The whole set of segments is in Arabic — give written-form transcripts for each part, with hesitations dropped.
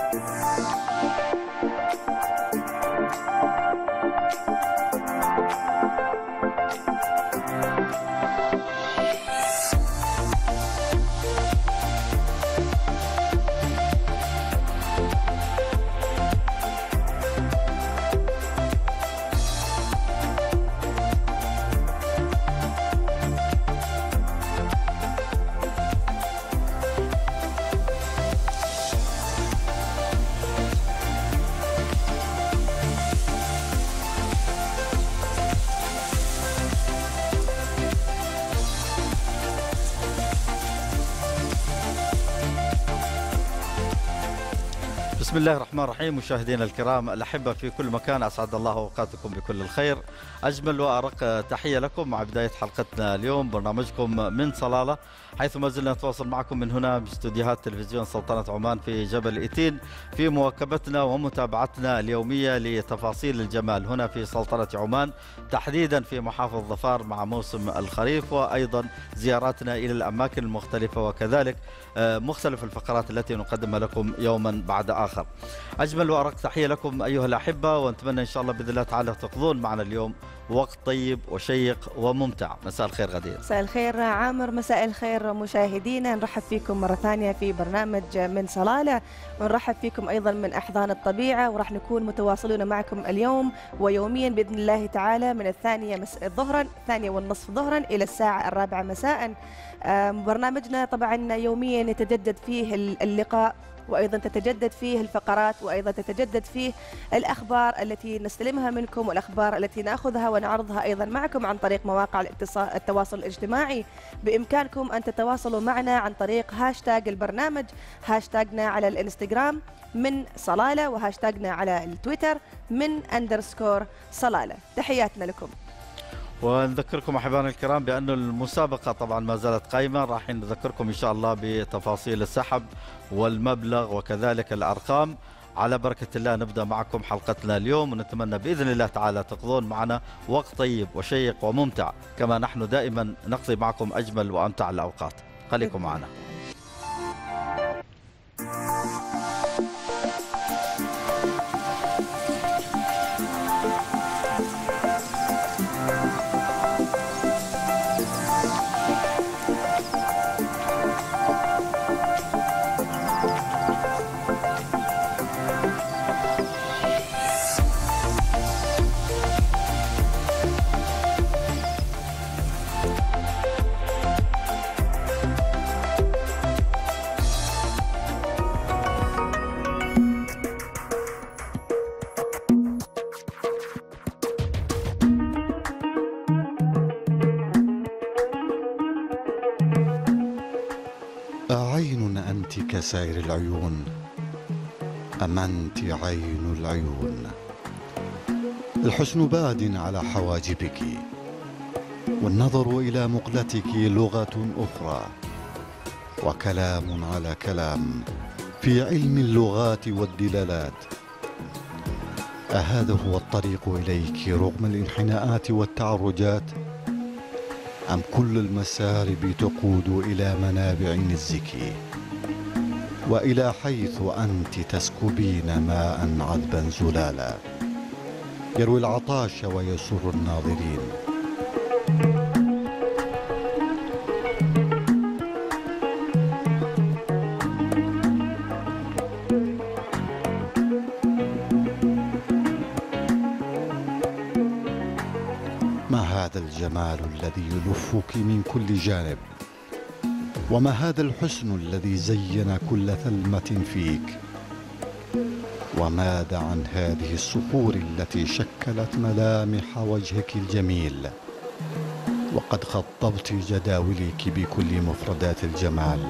بسم الله الرحمن الرحيم. مشاهدينا الكرام الأحبة في كل مكان، أسعد الله أوقاتكم بكل الخير. أجمل وأرق تحية لكم مع بداية حلقتنا اليوم، برنامجكم من صلالة، حيث ما زلنا نتواصل معكم من هنا باستوديوهات تلفزيون سلطنة عمان في جبل إيتين، في مواكبتنا ومتابعتنا اليومية لتفاصيل الجمال هنا في سلطنة عمان، تحديدا في محافظ ظفار مع موسم الخريف، وأيضا زياراتنا إلى الأماكن المختلفة، وكذلك مختلف الفقرات التي نقدمها لكم يوما بعد آخر. أجمل وأرق تحية لكم أيها الأحبة، ونتمنى إن شاء الله بإذن الله تعالى تقضون معنا اليوم وقت طيب وشيق وممتع. مساء الخير غدير. مساء الخير عامر. مساء الخير مشاهدينا، نرحب فيكم مرة ثانية في برنامج من صلالة، ونرحب فيكم أيضا من أحضان الطبيعة، وراح نكون متواصلون معكم اليوم ويوميا بإذن الله تعالى من 2:30 ظهرا إلى الساعة 4 مساء. برنامجنا طبعا يوميا يتجدد فيه اللقاء، وأيضا تتجدد فيه الفقرات، وأيضا تتجدد فيه الأخبار التي نستلمها منكم، والأخبار التي نأخذها ونعرضها أيضا معكم عن طريق مواقع التواصل الاجتماعي. بإمكانكم أن تتواصلوا معنا عن طريق هاشتاج البرنامج، هاشتاجنا على الانستغرام من صلالة، وهاشتاجنا على التويتر من _صلالة. تحياتنا لكم. ونذكركم أحبائنا الكرام بأن المسابقة طبعا ما زالت قائمة، راح نذكركم إن شاء الله بتفاصيل السحب والمبلغ وكذلك الأرقام. على بركة الله نبدأ معكم حلقتنا اليوم، ونتمنى بإذن الله تعالى تقضون معنا وقت طيب وشيق وممتع، كما نحن دائما نقضي معكم أجمل وأمتع الأوقات. خليكم معنا. عين أنت كسائر العيون، أم أنت عين العيون؟ الحسن باد على حواجبك، والنظر إلى مقلتك لغة أخرى، وكلام على كلام في علم اللغات والدلالات. أهذا هو الطريق إليك رغم الانحناءات والتعرجات، أم كل المسارب تقود إلى منابع نزك، وإلى حيث أنت تسكبين ماء عذبا زلالا يروي العطاش ويسر الناظرين؟ ما هذا الجمال الذي يلفك من كل جانب؟ وما هذا الحسن الذي زين كل ثلمة فيك؟ وماذا عن هذه الصخور التي شكلت ملامح وجهك الجميل، وقد خطبت جداولك بكل مفردات الجمال؟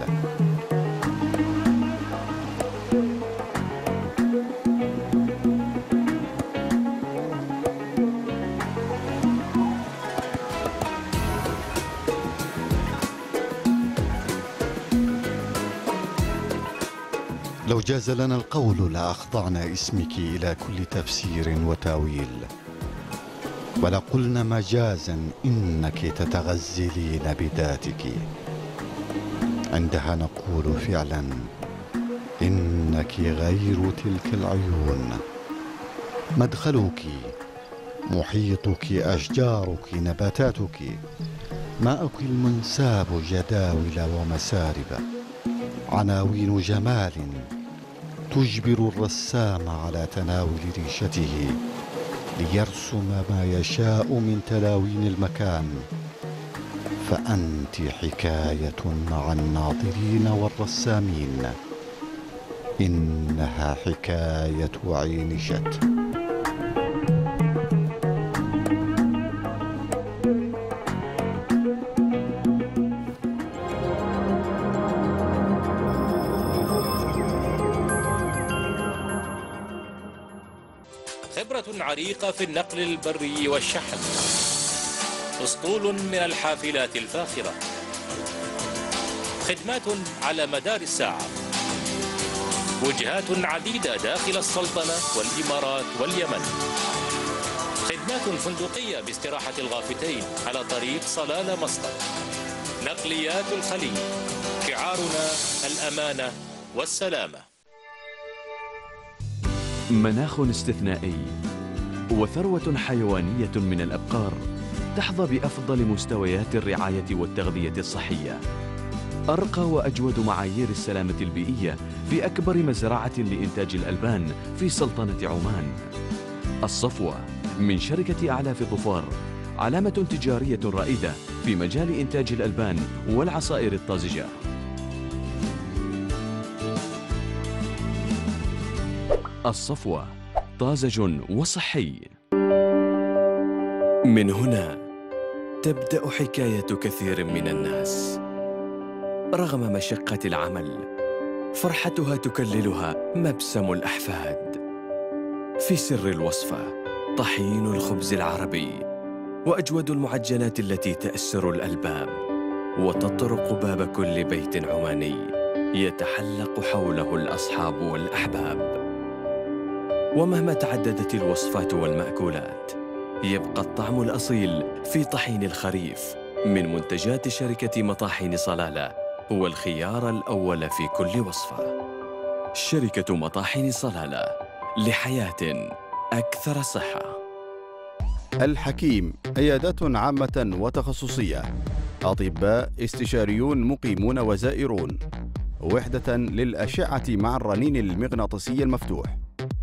لو جاز لنا القول لأخضعنا اسمك إلى كل تفسير وتاويل، ولقلنا مجازا إنك تتغزلين بذاتك. عندها نقول فعلا إن لكنك غير تلك العيون. مدخلك، محيطك، أشجارك، نباتاتك، ماءك المنساب، جداول ومسارب، عناوين جمال تجبر الرسام على تناول ريشته ليرسم ما يشاء من تلاوين المكان. فأنت حكاية مع الناظرين والرسامين، إنها حكاية عينشت. خبرة عريقة في النقل البري والشحن، أسطول من الحافلات الفاخرة، خدمات على مدار الساعة، وجهات عديدة داخل السلطنة والإمارات واليمن، خدمات فندقية باستراحة الغافتين على طريق صلالة مسقط، نقليات الخليج، شعارنا الأمانة والسلامة. مناخ استثنائي وثروة حيوانية من الأبقار تحظى بأفضل مستويات الرعاية والتغذية الصحية، أرقى وأجود معايير السلامة البيئية في أكبر مزرعة لإنتاج الألبان في سلطنة عمان. الصفوة من شركة أعلاف ظفار، علامة تجارية رائدة في مجال إنتاج الألبان والعصائر الطازجة. الصفوة طازج وصحي. من هنا تبدأ حكاية كثير من الناس. رغم مشقة العمل، فرحتها تكللها مبسم الأحفاد. في سر الوصفة طحين الخبز العربي وأجود المعجنات التي تأسر الألباب وتطرق باب كل بيت عماني يتحلق حوله الأصحاب والأحباب. ومهما تعددت الوصفات والمأكولات، يبقى الطعم الأصيل في طحين الخريف من منتجات شركة مطاحن صلالة، هو الخيار الأول في كل وصفة. شركة مطاحن صلالة، لحياة أكثر صحة. الحكيم، عيادات عامة وتخصصية، أطباء استشاريون مقيمون وزائرون، وحدة للأشعة مع الرنين المغناطيسي المفتوح،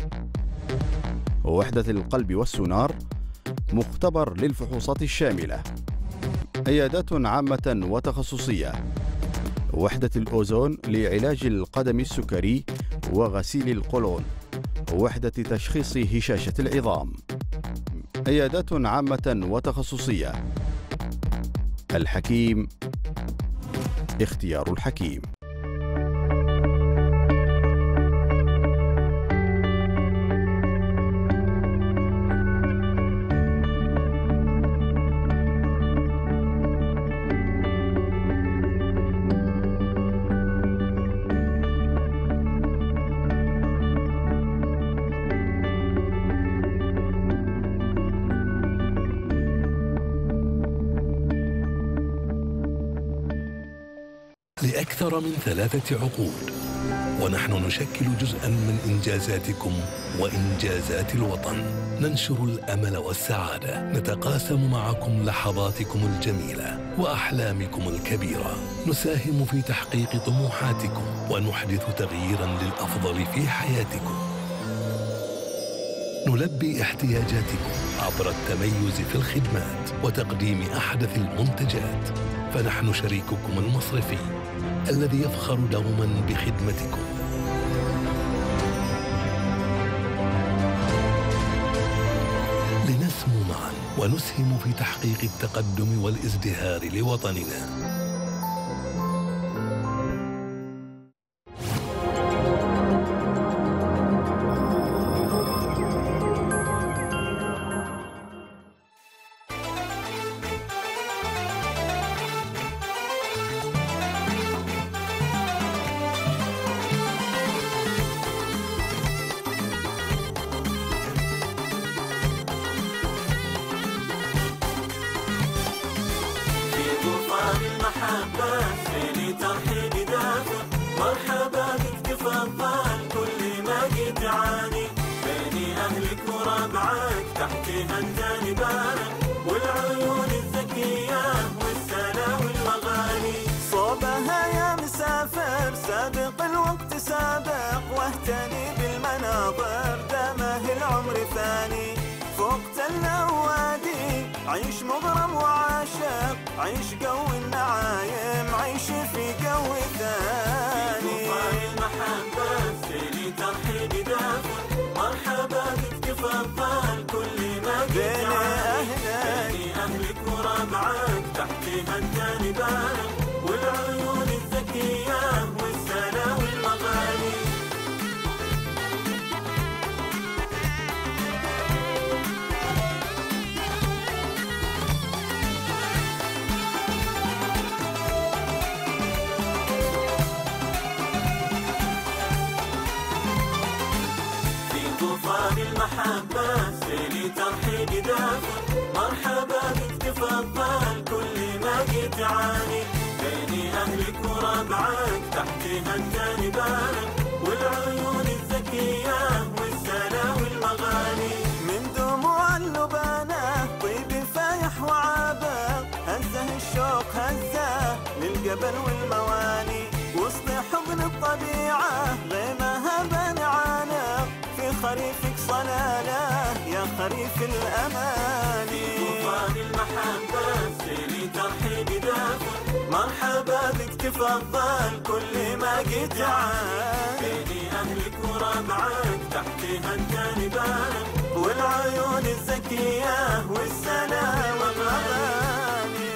وحدة القلب والسونار، مختبر للفحوصات الشاملة، عيادات عامة وتخصصية، وحدة الأوزون لعلاج القدم السكري وغسيل القولون، وحدة تشخيص هشاشة العظام، عيادات عامة وتخصصية. الحكيم، اختيار الحكيم. لأكثر من 3 عقود ونحن نشكل جزءاً من إنجازاتكم وإنجازات الوطن. ننشر الأمل والسعادة، نتقاسم معكم لحظاتكم الجميلة وأحلامكم الكبيرة، نساهم في تحقيق طموحاتكم ونحدث تغييراً للأفضل في حياتكم. نلبي احتياجاتكم عبر التميز في الخدمات وتقديم أحدث المنتجات، فنحن شريككم المصرفي الذي يفخر دوما بخدمتكم. لنسمو معا ونسهم في تحقيق التقدم والازدهار لوطننا. مرحبا بك تفضل كل المناظر دامه العمر ثاني، فوق تل ووادي عيش مغرم وعاشق، عيش قوي النعايم عيش في قوي ثاني. في طوفان المحبة سيلي ترحيب دافر، مرحبا بك تفضل كل ما بين أهلك وربعك تحتها الثاني بارك، والعيون الذكية والسلا والمغاني. طوفان المحبة سيلي ترحيب دافر، مرحبا بك تفضل كل ما جيت عاني، بين أهلك وربعك تحتها الثاني بارك، والعيون الذكية والسلا والمغاني. من دموع اللبانة طيب فايح وعابق، هزه الشوق هزه للجبل والمواني، وسط حضن الطبيعة غيمها بان عانق، في خريفك صلالة يا خريف الأماني. طوفان المحبة سيلي ترحيب دافر، مرحبا بك تفضل كل ما جيت عاني، بين أهلك وربعك تحتها الثاني بارك، والعيون الذكية والسلا والمغاني.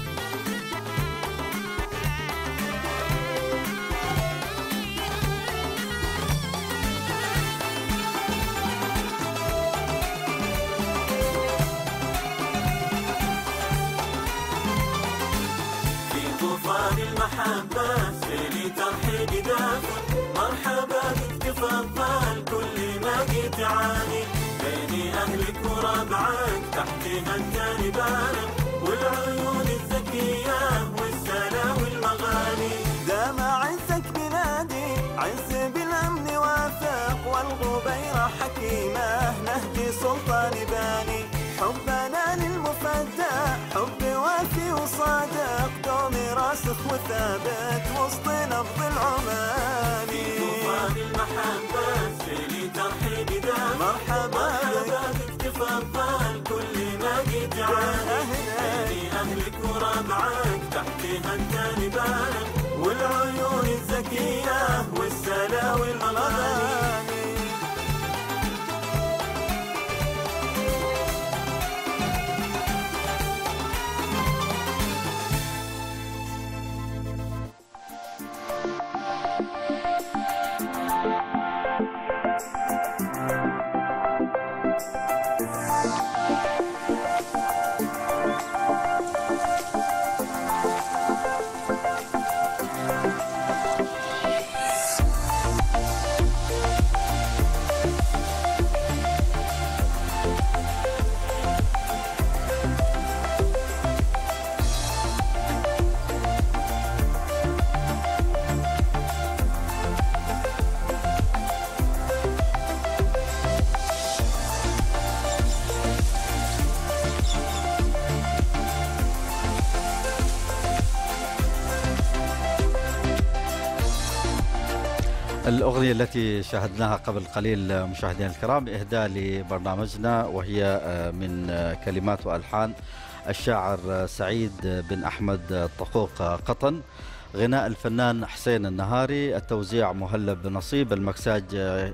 طوفان المحبة سيلي ترحيب دافر، مرحبا بك تفضل كل ما جيت عاني، بين أهلك وربعك تحتها الثاني بارك، والعيون الذكية والسلا والمغاني. دام عزك بلادي عز بالأمن واثق، والغبيرة حكيمة نهدي سلطان باني، حبنا للمفدى حب وافي وصادق، دومي راسخ وثابت وسط نبض العماني. طوفان المحبة سيلي ترحيب دافر، مرحبا بك تفضل كل ما جيت عاني، بين أهلك وربعك تحتها الثاني بارك، والعيون الذكية والسلا والمغاني. الأغنية التي شاهدناها قبل قليل مشاهدينا الكرام إهداء لبرنامجنا، وهي من كلمات وألحان الشاعر سعيد بن أحمد الطقوق قطن، غناء الفنان حسين النهاري، التوزيع مهلب نصيب، المكساج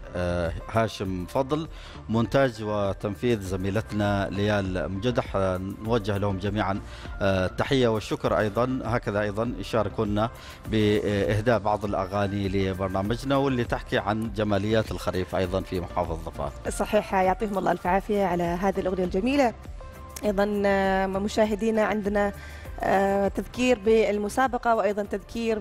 هاشم فضل، مونتاج وتنفيذ زميلتنا ليال مجدح. نوجه لهم جميعا التحية والشكر. أيضا هكذا أيضا يشاركونا بإهداء بعض الأغاني لبرنامجنا واللي تحكي عن جماليات الخريف أيضا في محافظة ظفار. صحيح، يعطيهم الله الف عافية على هذه الأغنية الجميلة. أيضا مشاهدينا عندنا تذكير بالمسابقة، وأيضا تذكير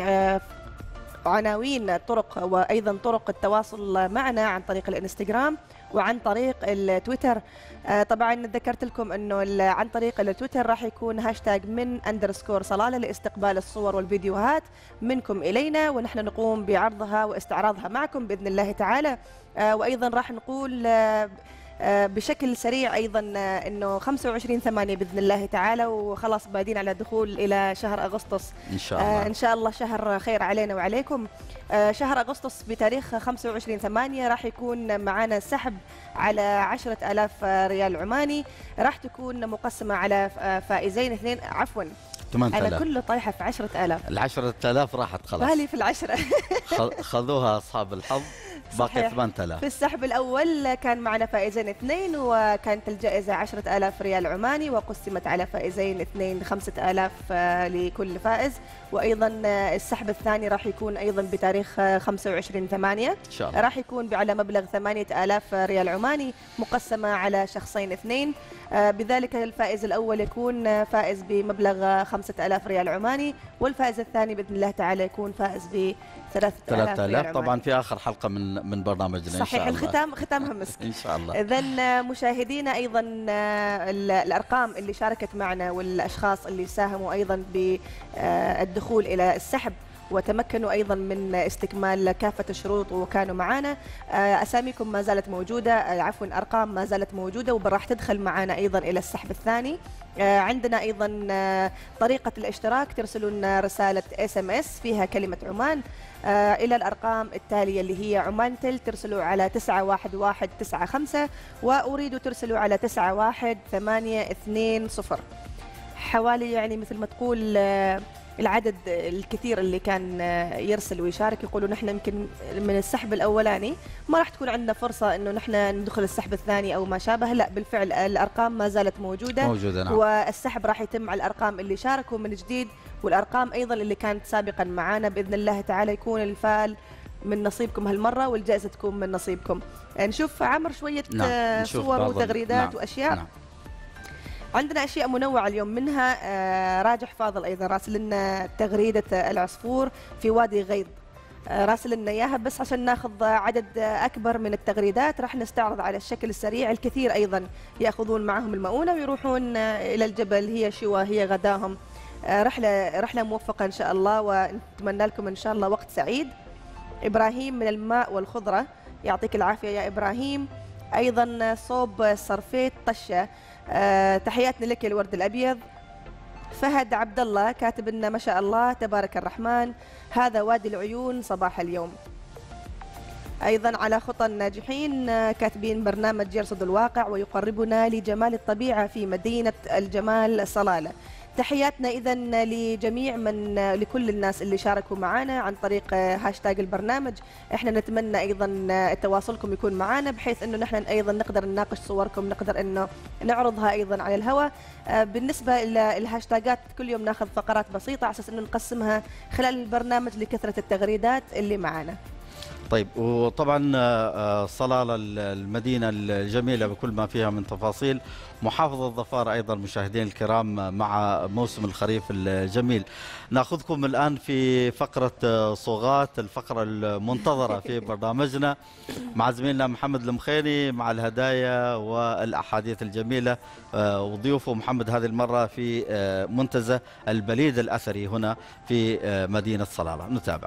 بعناوين الطرق وأيضا طرق التواصل معنا عن طريق الانستغرام وعن طريق التويتر. طبعا ذكرت لكم أنه عن طريق التويتر راح يكون هاشتاج من_صلالة لاستقبال الصور والفيديوهات منكم إلينا، ونحن نقوم بعرضها واستعراضها معكم بإذن الله تعالى. وأيضا راح نقول بشكل سريع أيضا أنه 25/8 بإذن الله تعالى، وخلاص بادين على الدخول إلى شهر أغسطس إن شاء الله. إن شاء الله شهر خير علينا وعليكم. شهر أغسطس بتاريخ 25/8 راح يكون معنا سحب على 10,000 ريال عماني، راح تكون مقسمة على فائزين اثنين، عفوا 8,000. أنا كله طايحة في 10,000. ال10,000 راحت خلاص. بالي في العشرة. خذوها أصحاب الحظ. باقي 8,000. في السحب الأول كان معنا فائزين اثنين، وكانت الجائزة 10,000 ريال عماني، وقسمت على فائزين اثنين 5,000 لكل فائز. وأيضا السحب الثاني راح يكون أيضا بتاريخ 25/8 إن شاء الله، راح يكون على مبلغ 8,000 ريال عماني مقسمة على شخصين اثنين. بذلك الفائز الأول يكون فائز بمبلغ 5,000 ريال عماني، والفائز الثاني بإذن الله تعالى يكون فائز ب 3,000 ريال عماني. طبعا في آخر حلقة من برنامجنا إن صحيح، شاء الله. ختامها مسك. إن شاء الله. إذن مشاهدينا أيضا الأرقام اللي شاركت معنا والأشخاص اللي ساهموا أيضا بالدخول إلى السحب وتمكنوا أيضا من استكمال كافة الشروط وكانوا معنا، أساميكم ما زالت موجودة، عفوا أرقام ما زالت موجودة وراح تدخل معنا أيضا إلى السحب الثاني. عندنا أيضا طريقة الاشتراك، ترسلون رسالة SMS فيها كلمة عمان إلى الأرقام التالية اللي هي عمان تل، ترسلوا على 91195 وأريد ترسلوا على 91820. حوالي يعني مثل ما تقول العدد الكثير اللي كان يرسل ويشارك يقولوا نحن يمكن من السحب الأولاني ما راح تكون عندنا فرصة إنه نحن ندخل السحب الثاني أو ما شابه. لا بالفعل الأرقام ما زالت موجودة نعم. والسحب راح يتم على الأرقام اللي شاركوا من جديد، والأرقام أيضا اللي كانت سابقا معنا بإذن الله تعالى يكون الفال من نصيبكم هالمرة والجائزة تكون من نصيبكم. نشوف عمر شوية صور وتغريدات وأشياء. نعم. عندنا أشياء منوعة اليوم، منها راجح فاضل أيضا راسل لنا تغريدة العصفور في وادي غيض، راسل لنا إياها بس عشان ناخذ عدد أكبر من التغريدات راح نستعرض على الشكل السريع. الكثير أيضا يأخذون معهم المؤونة ويروحون إلى الجبل، هي شوى هي غداهم. رحلة موفقة إن شاء الله، ونتمنى لكم إن شاء الله وقت سعيد. إبراهيم من الماء والخضرة، يعطيك العافية يا إبراهيم. أيضا صوب صرفيت طشة، تحياتنا لك يا الورد الأبيض. فهد عبد الله كاتب لنا ما شاء الله تبارك الرحمن، هذا وادي العيون صباح اليوم. أيضا على خطى الناجحين كاتبين برنامج يرصد الواقع ويقربنا لجمال الطبيعة في مدينة الجمال صلالة. تحياتنا إذا لجميع لكل الناس اللي شاركوا معنا عن طريق هاشتاج البرنامج. احنا نتمنى ايضا تواصلكم يكون معنا بحيث انه نحن ايضا نقدر نناقش صوركم، نقدر انه نعرضها ايضا على الهواء. بالنسبه للهاشتاجات كل يوم ناخذ فقرات بسيطه على اساس انه نقسمها خلال البرنامج لكثره التغريدات اللي معنا. طيب، وطبعا صلالة المدينة الجميلة بكل ما فيها من تفاصيل، محافظة ظفار أيضا مشاهدين الكرام مع موسم الخريف الجميل. نأخذكم الآن في فقرة صوغات، الفقرة المنتظرة في برنامجنا مع زميلنا محمد المخيري مع الهدايا والأحاديث الجميلة، وضيوفه محمد هذه المرة في منتزه البليد الأثري هنا في مدينة صلالة. نتابع.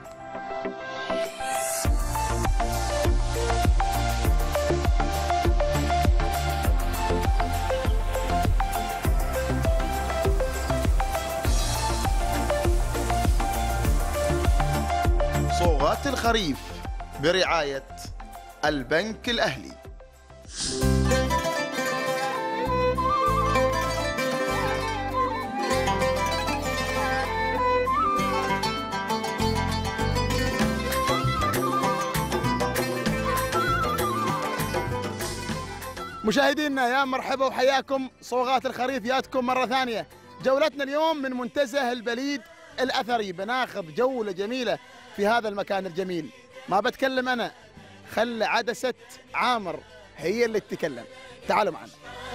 صوغات الخريف برعاية البنك الأهلي. مشاهدينا يا مرحبا وحياكم، صوغات الخريف ياتكم مرة ثانية. جولتنا اليوم من منتزه البليد الأثري، بناخذ جولة جميلة في هذا المكان الجميل. ما بتكلم أنا، خل عدسة عامر هي اللي تتكلم. تعالوا معنا.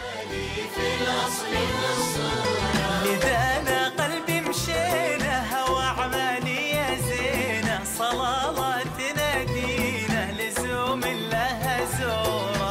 ندانا قلبي مشينا هوا عمانية زينة، صلالة تنادينا لزوم لها زورة.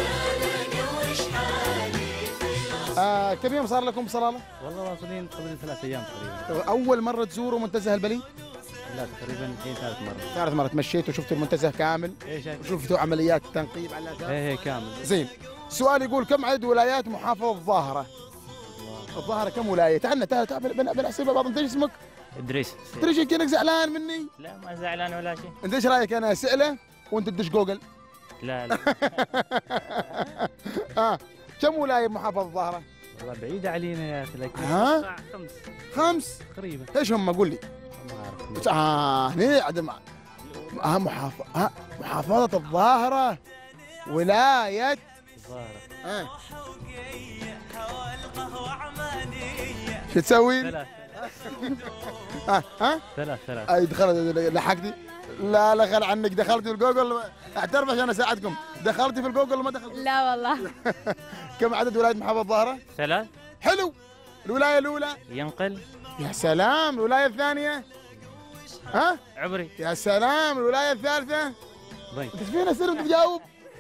كم يوم صار لكم بصلالة؟ والله واصلين قبل 3 أيام تقريبا. أول مرة تزوروا منتزه البليد؟ لا تقريبا الحين ثالث مرة. ثالث مرة. تمشيتوا وشفتوا المنتزه كامل؟ ايه شايف. وشفتوا عمليات تنقيب على الأساس؟ ايه كامل. زين. السؤال يقول كم عدد ولايات محافظة الظاهرة؟ الظاهرة كم ولاية؟ تعال بنحسبها بعض. انت ايش اسمك؟ ادريس. تدري كأنك زعلان مني؟ لا ما زعلان ولا شيء. انت ايش رايك انا اساله وانت تدش جوجل؟ لا لا. كم ولاية محافظة الظاهرة؟ والله بعيدة علينا يا اخي لكن ها؟ 5 5 تقريبا. ايش هم قول لي؟ ما اعرف. هني عدم محافظة الظاهرة ولاية الظاهرة. شو تسوي؟ 3. ها؟ 3. اي دخلت لحقتي؟ لا خل عنك. دخلتي في الجوجل؟ اعترف عشان اساعدكم. دخلتي في الجوجل وما دخلتي؟ لا والله. كم عدد ولاية محافظة الظاهرة؟ 3. حلو. الولاية الأولى؟ ينقل. يا سلام. الولاية الثانية؟ ها؟ عبري. يا سلام. الولاية الثالثة؟ ضيف. انت فين اسال وانت تجاوب؟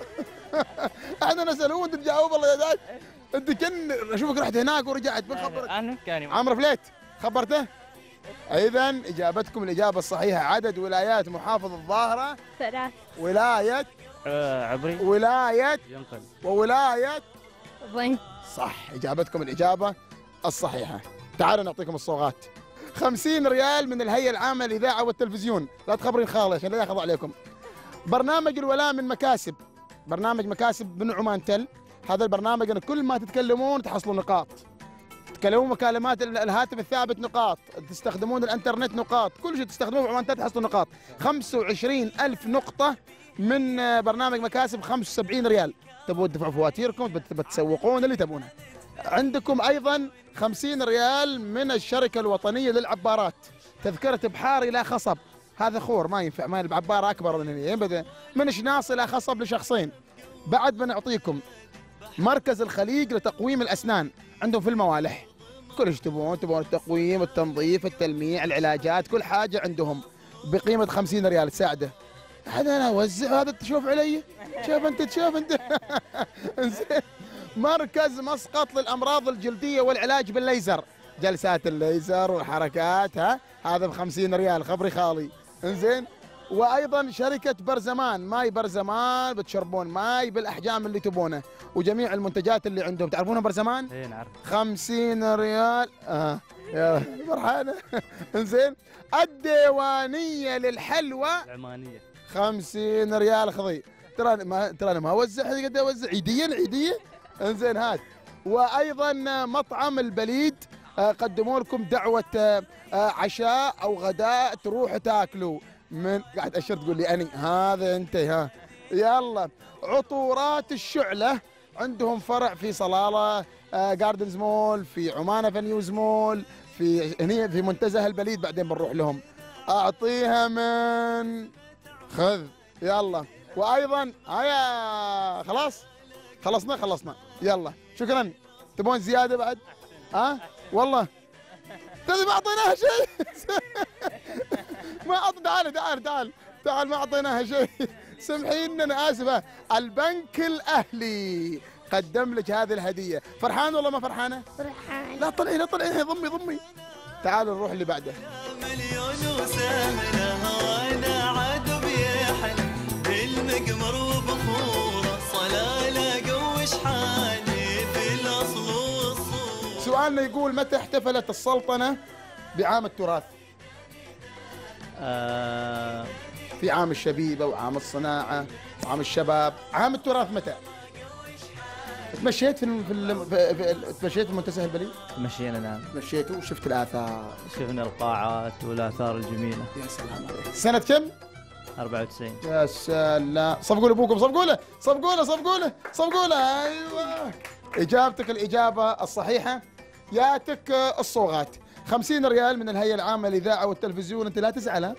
احنا نسال وانت تجاوب. الله يهداك. انت كن اشوفك رحت هناك ورجعت بخبرك. انا كان عمرو فليت خبرته؟ اذا اجابتكم الاجابه الصحيحه عدد ولايات محافظه الظاهره 3. ولايه عبري. ولايه ينقل. وولايه ضيف. صح. اجابتكم الاجابه الصحيحه. تعالوا نعطيكم الصوغات. 50 ريال من الهيئه العامه للاذاعه والتلفزيون. لا تخبرين خالي عشان لا ياخذ عليكم. برنامج الولاء من مكاسب. برنامج مكاسب من عمان تل. هذا البرنامج أن كل ما تتكلمون تحصلون نقاط. تتكلمون مكالمات الهاتف الثابت نقاط، تستخدمون الانترنت نقاط، كل شيء تستخدموه عمان تل تحصلون نقاط. 25,000 نقطة من برنامج مكاسب 75 ريال. تبون تدفعوا فواتيركم، بتسوقون اللي تبونه. عندكم أيضا 50 ريال من الشركة الوطنية للعبارات. تذكرة بحار إلى خصب. هذا خور ما ينفع، ما بعبارة أكبر من هنا. من شناص إلى خصب لشخصين. بعد بنعطيكم مركز الخليج لتقويم الأسنان. عندهم في الموالح كل ايش تبون التقويم، التنظيف، التلميع، العلاجات، كل حاجة عندهم بقيمة 50 ريال. تساعده. هذا أنا أوزع. هذا تشوف علي؟ شوف أنت. انزين. مركز مسقط للأمراض الجلدية والعلاج بالليزر. جلسات الليزر والحركات. هذا ب50 ريال. خبري خالي. انزين. وايضا شركه برزمان، ماي برزمان، بتشربون ماي بالاحجام اللي تبونه وجميع المنتجات اللي عندهم. تعرفونها برزمان؟ اي نعرف. 50 ريال. يا فرحانه. انزين. الديوانيه للحلوى العمانيه 50 ريال. خذي. ترى انا ما اوزع. قد اوزع عيديا. انزين هات. وايضا مطعم البليد قدموا لكم دعوه عشاء او غداء تروحوا تاكلوا. من قاعد اشر تقول لي اني هذا انت. يلا. عطورات الشعله عندهم فرع في صلاله جاردنز مول، في عمان افنيوز مول، في هني في منتزه البليد. بعدين بنروح لهم. اعطيها من خذ. يلا. وايضا هيا خلاص خلصنا. يلا شكرا. تبون زياده بعد؟ والله ما اعطيناها شيء. ما تعال ما اعطيناها شيء. سامحيني انا اسفه. البنك الاهلي قدم لك هذه الهديه. فرحان والله ما فرحانه؟ فرحان. لا طلعي ضمي. تعالوا نروح اللي بعده. مليون وسهله وانا عاد بيحل بالمقمر وبخوره صلاله قوش حالي في الاصل والصور. سؤالنا يقول متى احتفلت السلطنه بعام التراث؟ في عام الشبيبه وعام الصناعه وعام الشباب. عام التراث متى؟ تمشيت تمشيت في منتزه البليد؟ مشينا نعم. مشيتوا وشفت الآثار؟ شفنا القاعات والآثار الجميلة. يا سلام عليك. سنة كم؟ 94. يا سلام. صفقوا لأبوكم. صفقوا له. أيوة. إجابتك الإجابة الصحيحة. ياتك الصوغات. 50 ريال من الهيئة العامة للإذاعة والتلفزيون. أنت لا تزعل.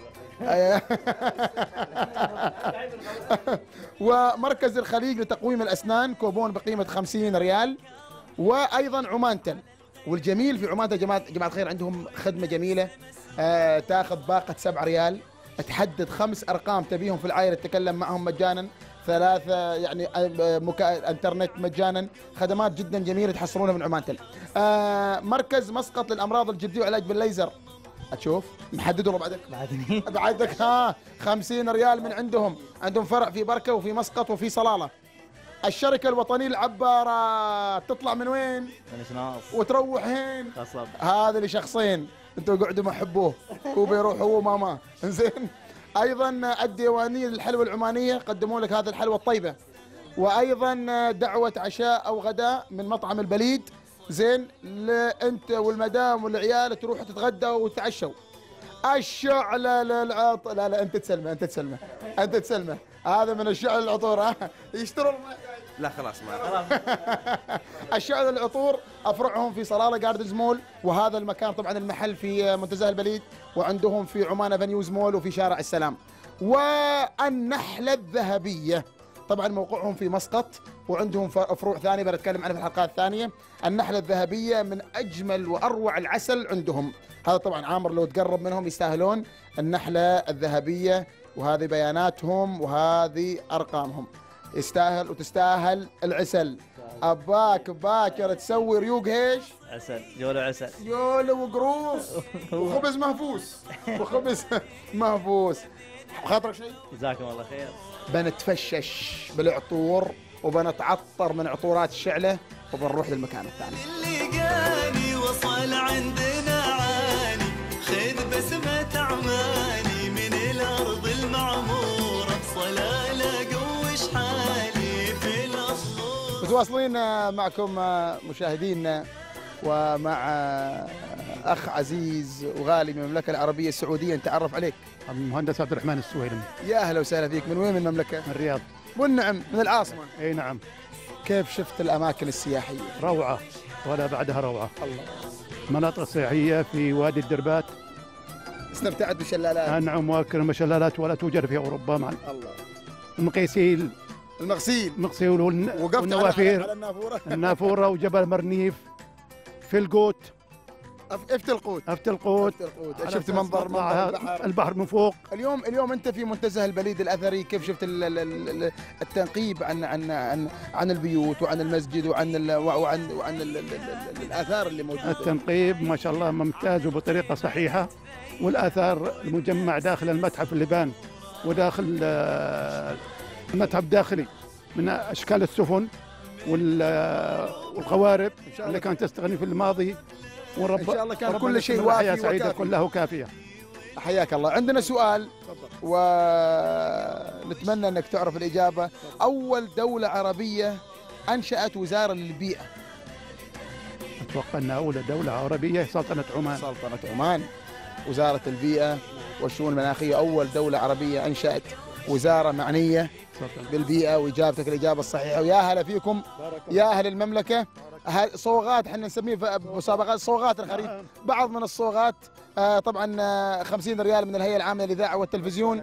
ومركز الخليج لتقويم الأسنان كوبون بقيمة 50 ريال. وأيضا عمان تل. والجميل في عمان تل جماعة الخير عندهم خدمة جميلة. تاخذ باقة 7 ريال. تحدد 5 أرقام تبيهم في العائلة تتكلم معهم مجانا. 3 يعني انترنت مجانا. خدمات جدا جميلة تحصلونها من عمان تل. مركز مسقط للأمراض الجلدية وعلاج بالليزر. أتشوف محدد ولا بعدك 50 ريال من عندهم فرع في بركة وفي مسقط وفي صلالة. الشركة الوطنية العبارة تطلع من وين؟ من شناص وتروح هين؟ قصب. هذا اللي شخصين انتوا قعدوا ما حبوه وبيروح هو وماما. انزين. ايضا الديوانيه للحلوى العمانيه قدموا لك هذه الحلوى الطيبه، وايضا دعوه عشاء او غداء من مطعم البليد. زين، انت والمدام والعيال تروحوا تتغدوا وتتعشوا. الشعله للعط، لا انت تسلمه هذا من الشعله العطور. ها يشتروا لا خلاص ما الشعله العطور افرعهم في صلاله جاردنز مول، وهذا المكان طبعا المحل في منتزه البليد، وعندهم في عمان افنيوز مول وفي شارع السلام. والنحله الذهبيه طبعا موقعهم في مسقط، وعندهم فروع ثانيه بنتكلم عنها في الحلقات الثانيه. النحله الذهبيه من اجمل واروع العسل عندهم، هذا طبعا عامر لو تقرب منهم يستاهلون النحله الذهبيه، وهذه بياناتهم وهذه ارقامهم. يستاهل وتستاهل العسل. اباك باكر تسوي ريوق هيش عسل، يولو عسل، يولو وقروص وخبز مهفوس خاطرك شيء؟ جزاكم الله خير. بنتفشش بالعطور وبنتعطر من عطورات الشعله وبنروح للمكان الثاني. اللي قاني وصل عندنا عاني، خذ بسمة عماني من الأرض المعمورة، صلالة قوش حالي في الأصل. متواصلين معكم مشاهدينا ومع أخ عزيز وغالي من المملكة العربية السعودية. نتعرف عليك. المهندس عبد الرحمن السويلمي. يا أهلا وسهلا فيك. من وين من المملكة؟ من الرياض. والنعم من العاصمة. اي نعم. كيف شفت الأماكن السياحية؟ روعة ولا بعدها روعة. الله. مناطق سياحية في وادي الدربات. استمتعت بالشلالات؟ نعم، وأكرم الشلالات ولا توجد في أوروبا مع الله. المغسيل وقفت والنوافير على النافورة. النافورة وجبل مرنيف في القوت. أفت القوت. شفت منظر البحر من فوق. اليوم انت في منتزه البليد الاثري، كيف شفت التنقيب عن البيوت وعن المسجد وعن الاثار اللي موجوده؟ التنقيب ما شاء الله ممتاز وبطريقه صحيحه، والاثار المجمع داخل المتحف اللبان وداخل المتحف الداخلي من اشكال السفن والقوارب اللي كانت تستغني في الماضي. ان شاء الله كان كل شيء وافي سعيدة كله كافية. حياك الله. عندنا سؤال ونتمنى انك تعرف الاجابة. اول دولة عربية انشأت وزارة للبيئة؟ اتوقع ان اول دولة عربية سلطنة عمان. وزارة البيئة والشؤون المناخية اول دولة عربية انشأت وزارة معنية بالبيئة، واجابتك الاجابة الصحيحة. ويا هلا فيكم يا اهل المملكة. صوغات احنا نسميه مسابقات صوغات الخريف. بعض من الصوغات طبعا 50 ريال من الهيئة العامة للإذاعة والتلفزيون،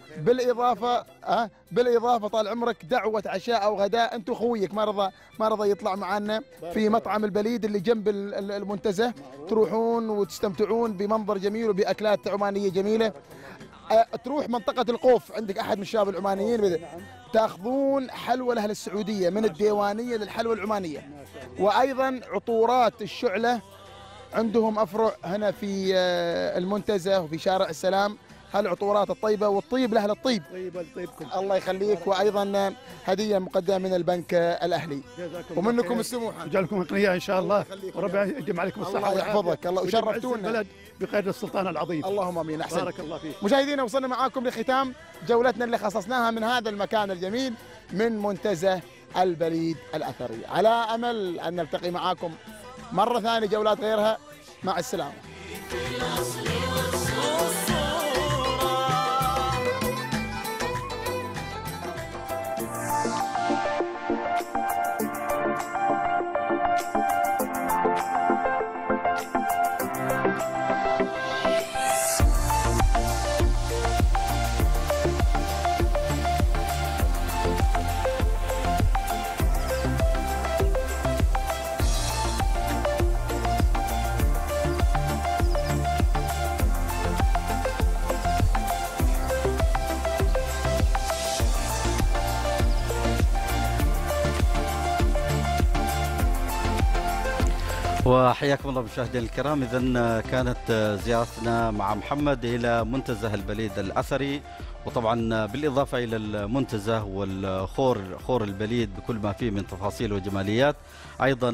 بالإضافة طال عمرك دعوة عشاء أو غداء. أنتم خويك ما رضى يطلع معنا في مطعم البليد اللي جنب المنتزه، تروحون وتستمتعون بمنظر جميل وبأكلات عمانية جميلة. تروح منطقة القوف عندك أحد من الشباب العمانيين تاخذون حلوى الأهل السعودية من الديوانية للحلوى العمانية، وأيضا عطورات الشعلة عندهم أفرع هنا في المنتزه وفي شارع السلام. هالعطورات الطيبة والطيب لأهل الطيب. طيبكم. الله يخليك. وأيضا هدية مقدمة من البنك الأهلي ومنكم السموحة. يجعلكم أغنياء إن شاء الله، وربنا يديم عليكم الصحة الله يحفظك. الله وشرفتونا البلد بقيادة السلطان العظيم. اللهم امين. احسن. بارك الله فيك. مشاهدينا وصلنا معاكم لختام جولتنا اللي خصصناها من هذا المكان الجميل من منتزه البليد الاثري، على امل ان نلتقي معاكم مرة ثانية جولات غيرها. مع السلامة. وحياكم الله مشاهدينا الكرام. إذن كانت زيارتنا مع محمد إلى منتزه البليد الأثري وطبعا بالإضافة إلى المنتزه والخور البليد بكل ما فيه من تفاصيل وجماليات، أيضا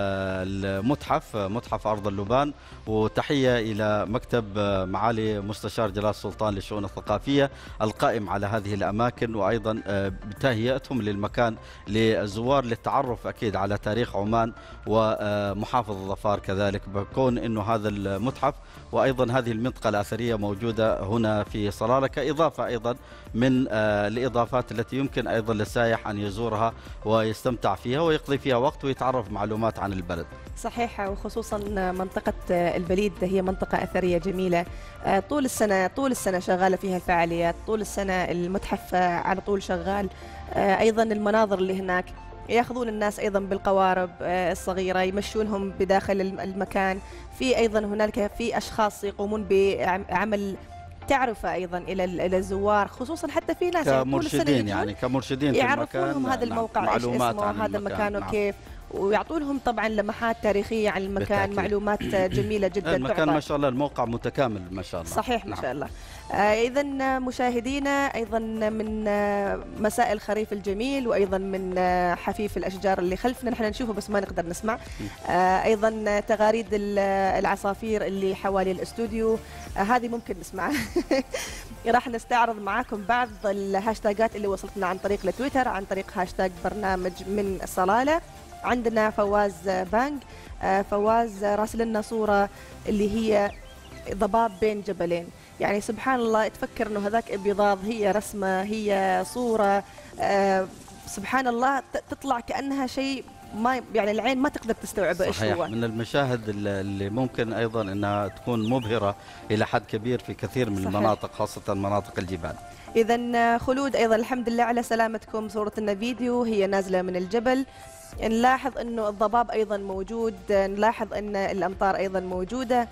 متحف أرض اللبان. وتحية إلى مكتب معالي مستشار جلال السلطان للشؤون الثقافية القائم على هذه الأماكن، وأيضا بتهيئتهم للمكان للزوار للتعرف أكيد على تاريخ عمان ومحافظ الظفار كذلك، بكون أنه هذا المتحف وأيضا هذه المنطقة الأثرية موجودة هنا في صلالة، كإضافة أيضا من الإضافات التي يمكن أيضا للسائح أن يزورها ويستمتع فيها ويقضي فيها وقت ويتعرف معلومات عن البلد. صحيح، وخصوصا منطقة البليد هي منطقة أثرية جميلة، طول السنة شغالة فيها الفعاليات، طول السنة المتحف على طول شغال. أيضا المناظر اللي هناك ياخذون الناس أيضا بالقوارب الصغيرة يمشونهم بداخل المكان. في أيضا هنالك في أشخاص يقومون بعمل تعرفة أيضا إلى الزوار، خصوصا حتى في ناس كمرشدين يعني كمرشدين يعرفونهم هذا الموقع ايش اسمه، هذا المكان وكيف، ويعطونهم طبعا لمحات تاريخيه عن المكان، بالتأكيد. معلومات جميله جدا. المكان ما شاء الله الموقع متكامل ما شاء الله. صحيح ما شاء الله. اذا مشاهدينا، ايضا من مساء الخريف الجميل، وايضا من حفيف الاشجار اللي خلفنا نحن نشوفه بس ما نقدر نسمع، ايضا تغاريد العصافير اللي حوالي الاستوديو، هذه ممكن نسمعها. راح نستعرض معاكم بعض الهاشتاجات اللي وصلتنا عن طريق التويتر، عن طريق هاشتاج برنامج من صلالة. عندنا فواز بانج، فواز راسل لنا صورة اللي هي ضباب بين جبلين، يعني سبحان الله تفكر انه هذاك ابيضاض، هي رسمة، هي صورة، سبحان الله تطلع كأنها شيء ما يعني العين ما تقدر تستوعبه ايش هو. من المشاهد اللي ممكن ايضا انها تكون مبهرة الى حد كبير في كثير من المناطق، خاصة مناطق الجبال. اذا خلود ايضا الحمد لله على سلامتكم، صورة لنا فيديو هي نازلة من الجبل، نلاحظ انه الضباب ايضا موجود، نلاحظ ان الامطار ايضا موجودة،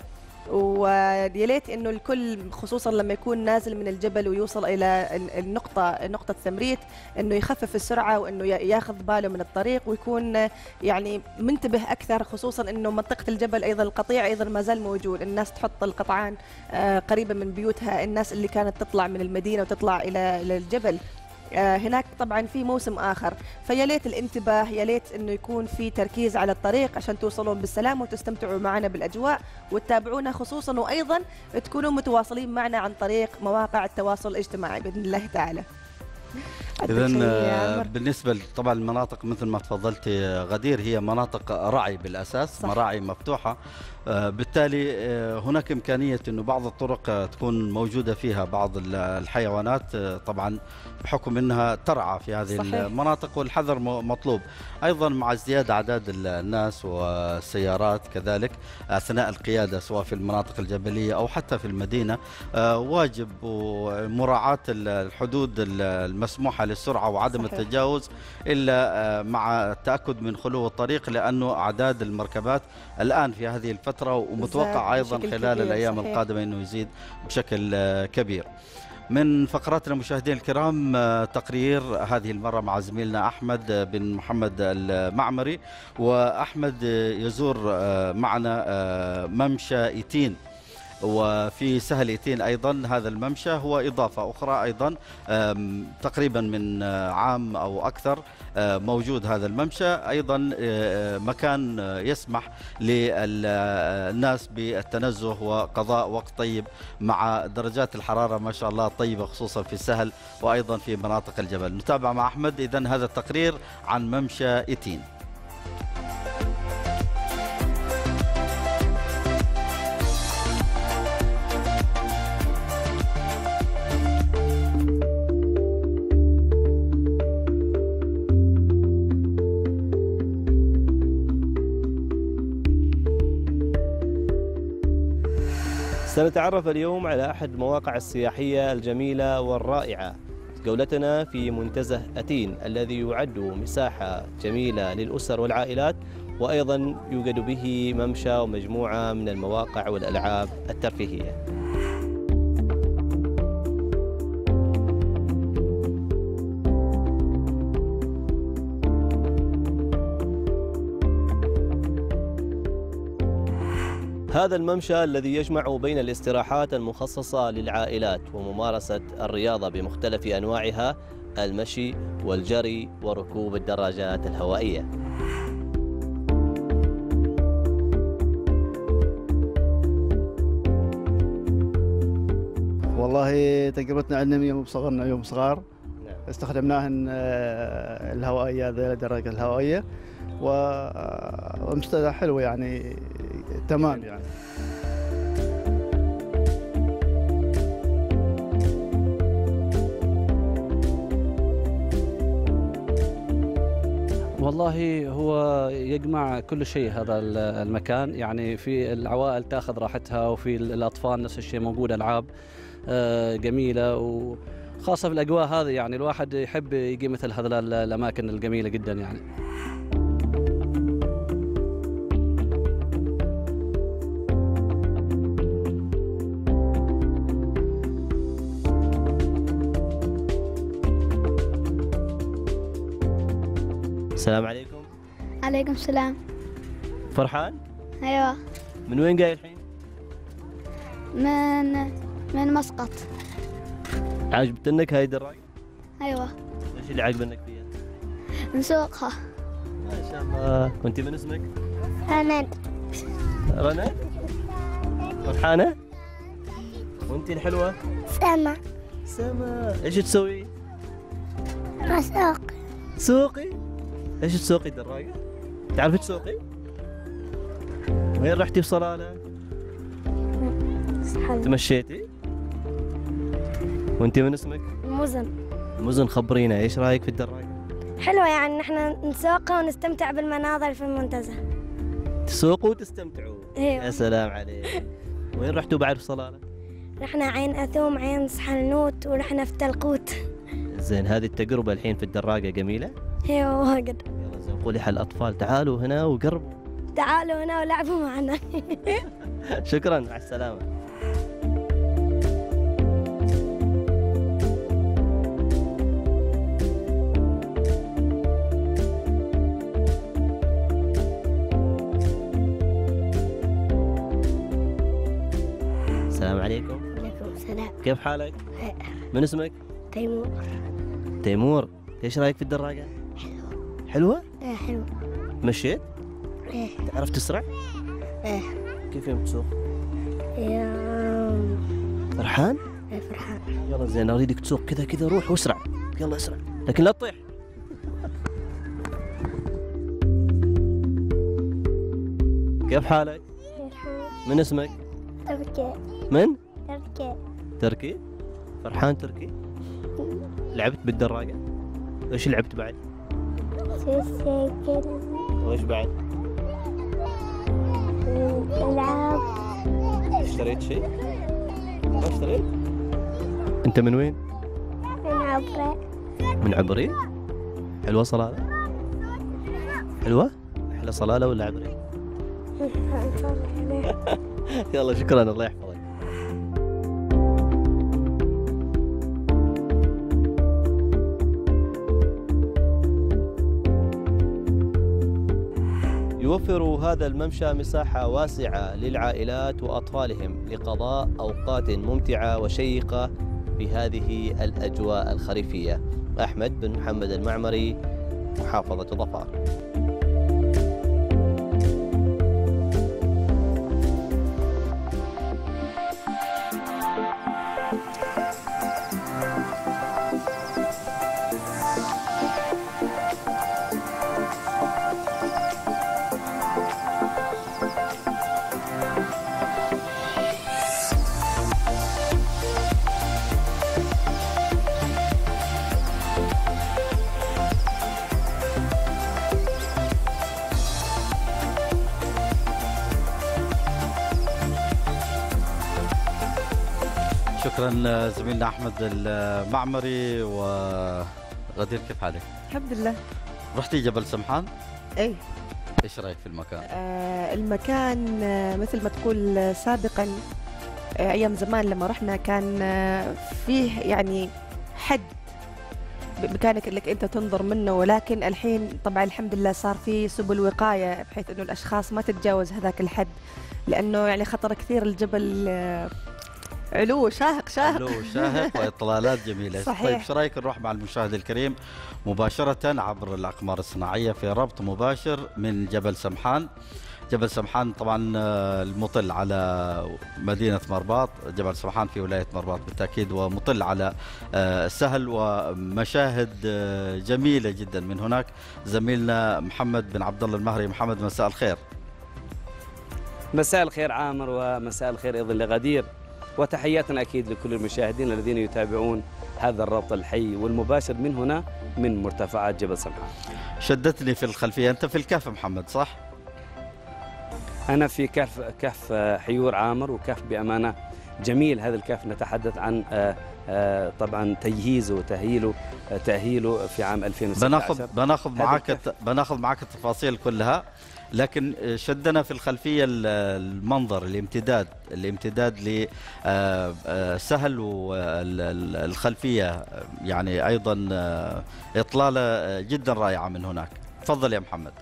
ويليت انه الكل خصوصا لما يكون نازل من الجبل ويوصل الى نقطة ثمريت انه يخفف السرعة وانه ياخذ باله من الطريق ويكون يعني منتبه اكثر، خصوصا انه منطقة الجبل ايضا القطيع ايضا ما زال موجود، الناس تحط القطعان قريبة من بيوتها، الناس اللي كانت تطلع من المدينة وتطلع الى الجبل. هناك طبعا في موسم آخر، فيا ليت الانتباه، يا ليت انه يكون في تركيز على الطريق عشان توصلون بالسلام وتستمتعوا معنا بالاجواء وتتابعونا، خصوصا وايضا تكونوا متواصلين معنا عن طريق مواقع التواصل الاجتماعي باذن الله تعالى. إذن بالنسبة طبعا المناطق مثل ما تفضلتي غدير هي مناطق رعي بالأساس، صح. مراعي مفتوحة، بالتالي هناك إمكانية أنه بعض الطرق تكون موجودة فيها بعض الحيوانات، طبعا بحكم أنها ترعى في هذه صحيح. المناطق، والحذر مطلوب أيضا مع ازدياد أعداد الناس والسيارات كذلك أثناء القيادة سواء في المناطق الجبلية أو حتى في المدينة، واجب مراعاة الحدود المسموحة للسرعة وعدم صحيح. التجاوز إلا مع التأكد من خلو الطريق، لأنه أعداد المركبات الآن في هذه الفترة ومتوقع أيضا خلال الأيام صحيح. القادمة أنه يزيد بشكل كبير. من فقراتنا مشاهدينا الكرام تقرير هذه المرة مع زميلنا أحمد بن محمد المعمري، وأحمد يزور معنا ممشى إيتين، وفي سهل إيتين أيضا هذا الممشى هو إضافة أخرى أيضا تقريبا من عام أو أكثر موجود هذا الممشى، أيضا مكان يسمح للناس بالتنزه وقضاء وقت طيب مع درجات الحرارة ما شاء الله طيبة، خصوصا في السهل وأيضا في مناطق الجبل. نتابع مع أحمد إذن هذا التقرير عن ممشى إيتين. سنتعرف اليوم على أحد المواقع السياحية الجميلة والرائعة، جولتنا في منتزه أتين الذي يعد مساحة جميلة للأسر والعائلات، وأيضا يوجد به ممشى ومجموعة من المواقع والألعاب الترفيهية. هذا الممشى الذي يجمع بين الاستراحات المخصصة للعائلات وممارسة الرياضة بمختلف أنواعها، المشي والجري وركوب الدراجات الهوائية. والله تجربتنا عندنا من يوم صغرنا، يوم صغار استخدمناهن الهوائية، ذي الدراجة الهوائية، ومستوى حلو يعني تمام يعني. والله هو يجمع كل شيء هذا المكان، يعني في العوائل تاخذ راحتها وفي الأطفال نفس الشيء، موجود ألعاب جميلة، وخاصة في الأجواء هذه يعني الواحد يحب يجي مثل هذه الأماكن الجميلة جدا يعني. السلام عليكم. عليكم السلام. فرحان؟ ايوه. من وين جاي الحين؟ من مسقط. عجبتنك هاي الدراجة؟ ايوه. ايش اللي عجبنك فيها؟ نسوقها. ما شاء الله. وانت من اسمك؟ رند. رند؟ فرحانة؟ وانت الحلوة؟ سما. سما. ايش تسوي؟ اسوق. سوقي؟ ايش تسوقي الدراجة؟ تعرفي تسوقي؟ وين رحتي بصلالة؟ تمشيتي؟ وانت من اسمك؟ مزن. مزن، خبرينا ايش رايك في الدراجة؟ حلوة يعني نحن نسوقها ونستمتع بالمناظر في المنتزه. تسوقوا وتستمتعوا؟ ايوه. يا سلام عليك. وين رحتوا بعد بصلالة؟ رحنا عين أثوم، عين سحلنوت، ورحنا في تلقوت. زين، هذه التجربة الحين في الدراجة جميلة؟ ايوه واجد. يلا زين، قولي حل الأطفال تعالوا هنا وقربوا. تعالوا هنا ولعبوا معنا. شكرا، مع السلامة. السلام عليكم. وعليكم السلام. كيف حالك؟ من اسمك؟ تيمور. تيمور، ايش رايك في الدراجة؟ حلوة. حلوة؟ ايه حلوة. مشيت؟ ايه. تعرف تسرع؟ ايه. كيف يوم تسوق؟ يا فرحان؟ ايه فرحان. يلا زين، اريدك تسوق كذا كذا، روح واسرع، يلا اسرع، لكن لا تطيح. كيف حالك؟ من اسمك؟ تركي. من؟ تركي. تركي؟ فرحان تركي؟ لعبت بالدراجة؟ ايش لعبت بعد؟ سيكل. وايش بعد؟ العاب. اشتريت شيء؟ ما اشتريت؟ انت من وين؟ من عبرة. من عبري؟ حلوة صلالة؟ حلوة؟ أحلى صلالة ولا عبري؟ يلا شكرا، الله يحفظك. يوفر هذا الممشى مساحة واسعة للعائلات وأطفالهم لقضاء أوقات ممتعة وشيقة بهذه الأجواء الخريفية. أحمد بن محمد المعمري، محافظة ظفار. شكرا زميلنا احمد المعمري. وغدير كيف حالك؟ الحمد لله. رحتي جبل سمحان؟ اي. ايش رايك في المكان؟ المكان مثل ما تقول سابقا ايام زمان لما رحنا كان فيه يعني حد بإمكانك انك انت تنظر منه، ولكن الحين طبعا الحمد لله صار في سبل وقايه بحيث انه الاشخاص ما تتجاوز هذاك الحد، لانه يعني خطر كثير الجبل، علو شاهق علو شاهق واطلالات جميله. صحيح. طيب ايش رايك نروح مع المشاهد الكريم مباشره عبر الاقمار الصناعيه في ربط مباشر من جبل سمحان. جبل سمحان طبعا المطل على مدينة مرباط، جبل سمحان في ولاية مرباط بالتأكيد، ومطل على السهل ومشاهد جميلة جدا من هناك. زميلنا محمد بن عبد الله المهري. محمد مساء الخير. مساء الخير عامر، ومساء الخير أيضا لغدير، وتحياتنا أكيد لكل المشاهدين الذين يتابعون هذا الربط الحي والمباشر من هنا من مرتفعات جبل سمحان. شدتني في الخلفية، أنت في الكهف محمد صح؟ أنا في كهف حيور عامر، وكهف بأمانة جميل. هذا الكهف نتحدث عن طبعا تجهيزه وتأهيله في عام 2016. بناخذ معك التفاصيل كلها، لكن شدنا في الخلفية المنظر، الامتداد لسهل، والخلفية يعني أيضا إطلالة جدا رائعة من هناك. تفضل يا محمد.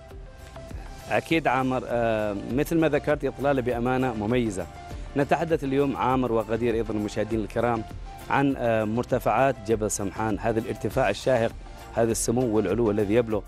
أكيد عامر، مثل ما ذكرت إطلالة بأمانة مميزة. نتحدث اليوم عامر وغدير أيضا المشاهدين الكرام عن مرتفعات جبل سمحان، هذا الارتفاع الشاهق، هذا السمو والعلو الذي يبلغ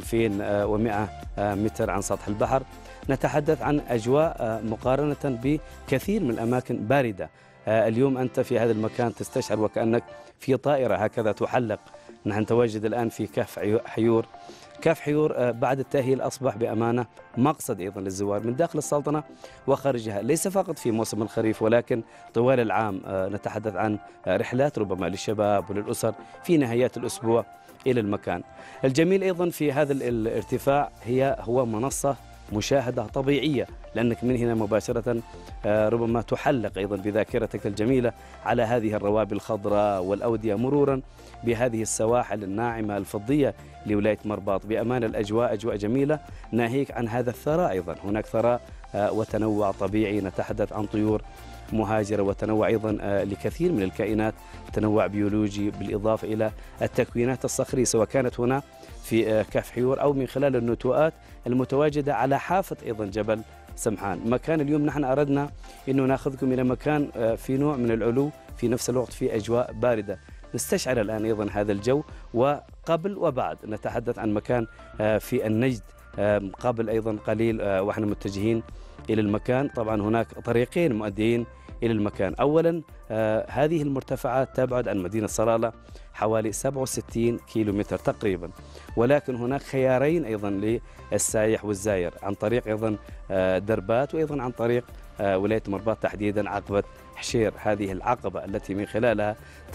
2100 متر عن سطح البحر. نتحدث عن أجواء مقارنة بكثير من الأماكن باردة. اليوم أنت في هذا المكان تستشعر وكأنك في طائرة هكذا تحلق. نحن نتواجد الآن في كهف حيور. كهف حيور بعد التأهيل أصبح بأمانة مقصد أيضا للزوار من داخل السلطنة وخارجها، ليس فقط في موسم الخريف ولكن طوال العام. نتحدث عن رحلات ربما للشباب وللأسر في نهايات الأسبوع إلى المكان. الجميل أيضا في هذا الارتفاع هو منصة مشاهدة طبيعية، لأنك من هنا مباشرة ربما تحلق أيضا بذاكرتك الجميلة على هذه الروابي الخضراء والأودية، مرورا بهذه السواحل الناعمة الفضية لولاية مرباط. بأمان الأجواء أجواء جميلة، ناهيك عن هذا الثراء أيضا. هناك ثراء وتنوع طبيعي، نتحدث عن طيور مهاجرة وتنوع أيضا لكثير من الكائنات، تنوع بيولوجي، بالإضافة إلى التكوينات الصخرية سواء كانت هنا في كهف حيور أو من خلال النتوءات المتواجدة على حافة أيضا جبل سمحان. مكان اليوم نحن أردنا أنه نأخذكم إلى مكان في نوع من العلو، في نفس الوقت في أجواء باردة. نستشعر الآن أيضا هذا الجو، وقبل وبعد نتحدث عن مكان في النجد قبل أيضا قليل وإحنا متجهين إلى المكان. طبعا هناك طريقين مؤديين إلى المكان. أولا هذه المرتفعات تبعد عن مدينة صلالة حوالي 67 كيلومتر تقريبا، ولكن هناك خيارين أيضا للسائح والزائر، عن طريق أيضا دربات، وأيضا عن طريق ولاية مرباط تحديدا عقبة حشير. هذه العقبة التي من خلالها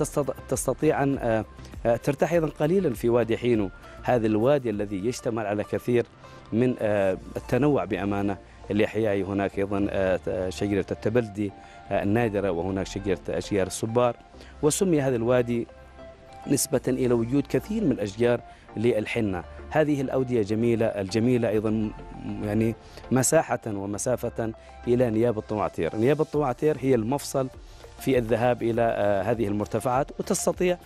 تستطيع أن ترتاح أيضا قليلا في وادي حينو، هذا الوادي الذي يشتمل على كثير من التنوع بأمانة الأحياء. هناك أيضا شجرة التبلدي النادرة، وهناك شجرة أشجار الصبار. وسمي هذا الوادي نسبة إلى وجود كثير من الأشجار للحنة. هذه الأودية الجميلة أيضا يعني مساحة ومسافة إلى نياب الطواعتير. نياب الطواعتير هي المفصل في الذهاب إلى هذه المرتفعات، وتستطيع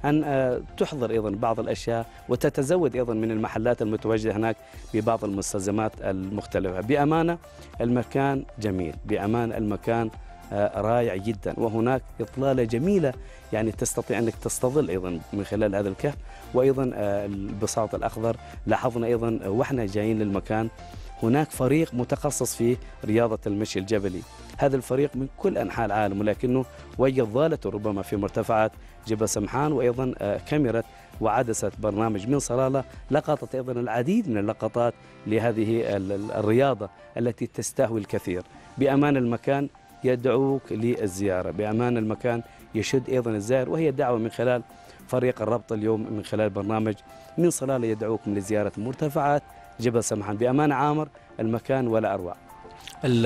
أن تحضر أيضا بعض الأشياء وتتزود أيضا من المحلات المتواجدة هناك ببعض المستلزمات المختلفة. بأمانة المكان جميل، بأمانة المكان رائع جدا، وهناك إطلالة جميلة يعني تستطيع أنك تستظل أيضا من خلال هذا الكهف. وأيضا البساط الأخضر لاحظنا أيضا وإحنا جايين للمكان هناك فريق متخصص في رياضة المشي الجبلي. هذا الفريق من كل أنحاء العالم، ولكنه وجد ضالته ربما في مرتفعات جبل سمحان. وأيضا كاميرا وعدسة برنامج من صلالة لقطت أيضا العديد من اللقطات لهذه الرياضة التي تستهوي الكثير. بأمان المكان يدعوك للزيارة، بأمان المكان يشد أيضا الزائر، وهي دعوة من خلال فريق الربط اليوم من خلال برنامج من صلالة يدعوكم لزيارة مرتفعات جبل سمحان. بأمان عامر المكان ولا أروع.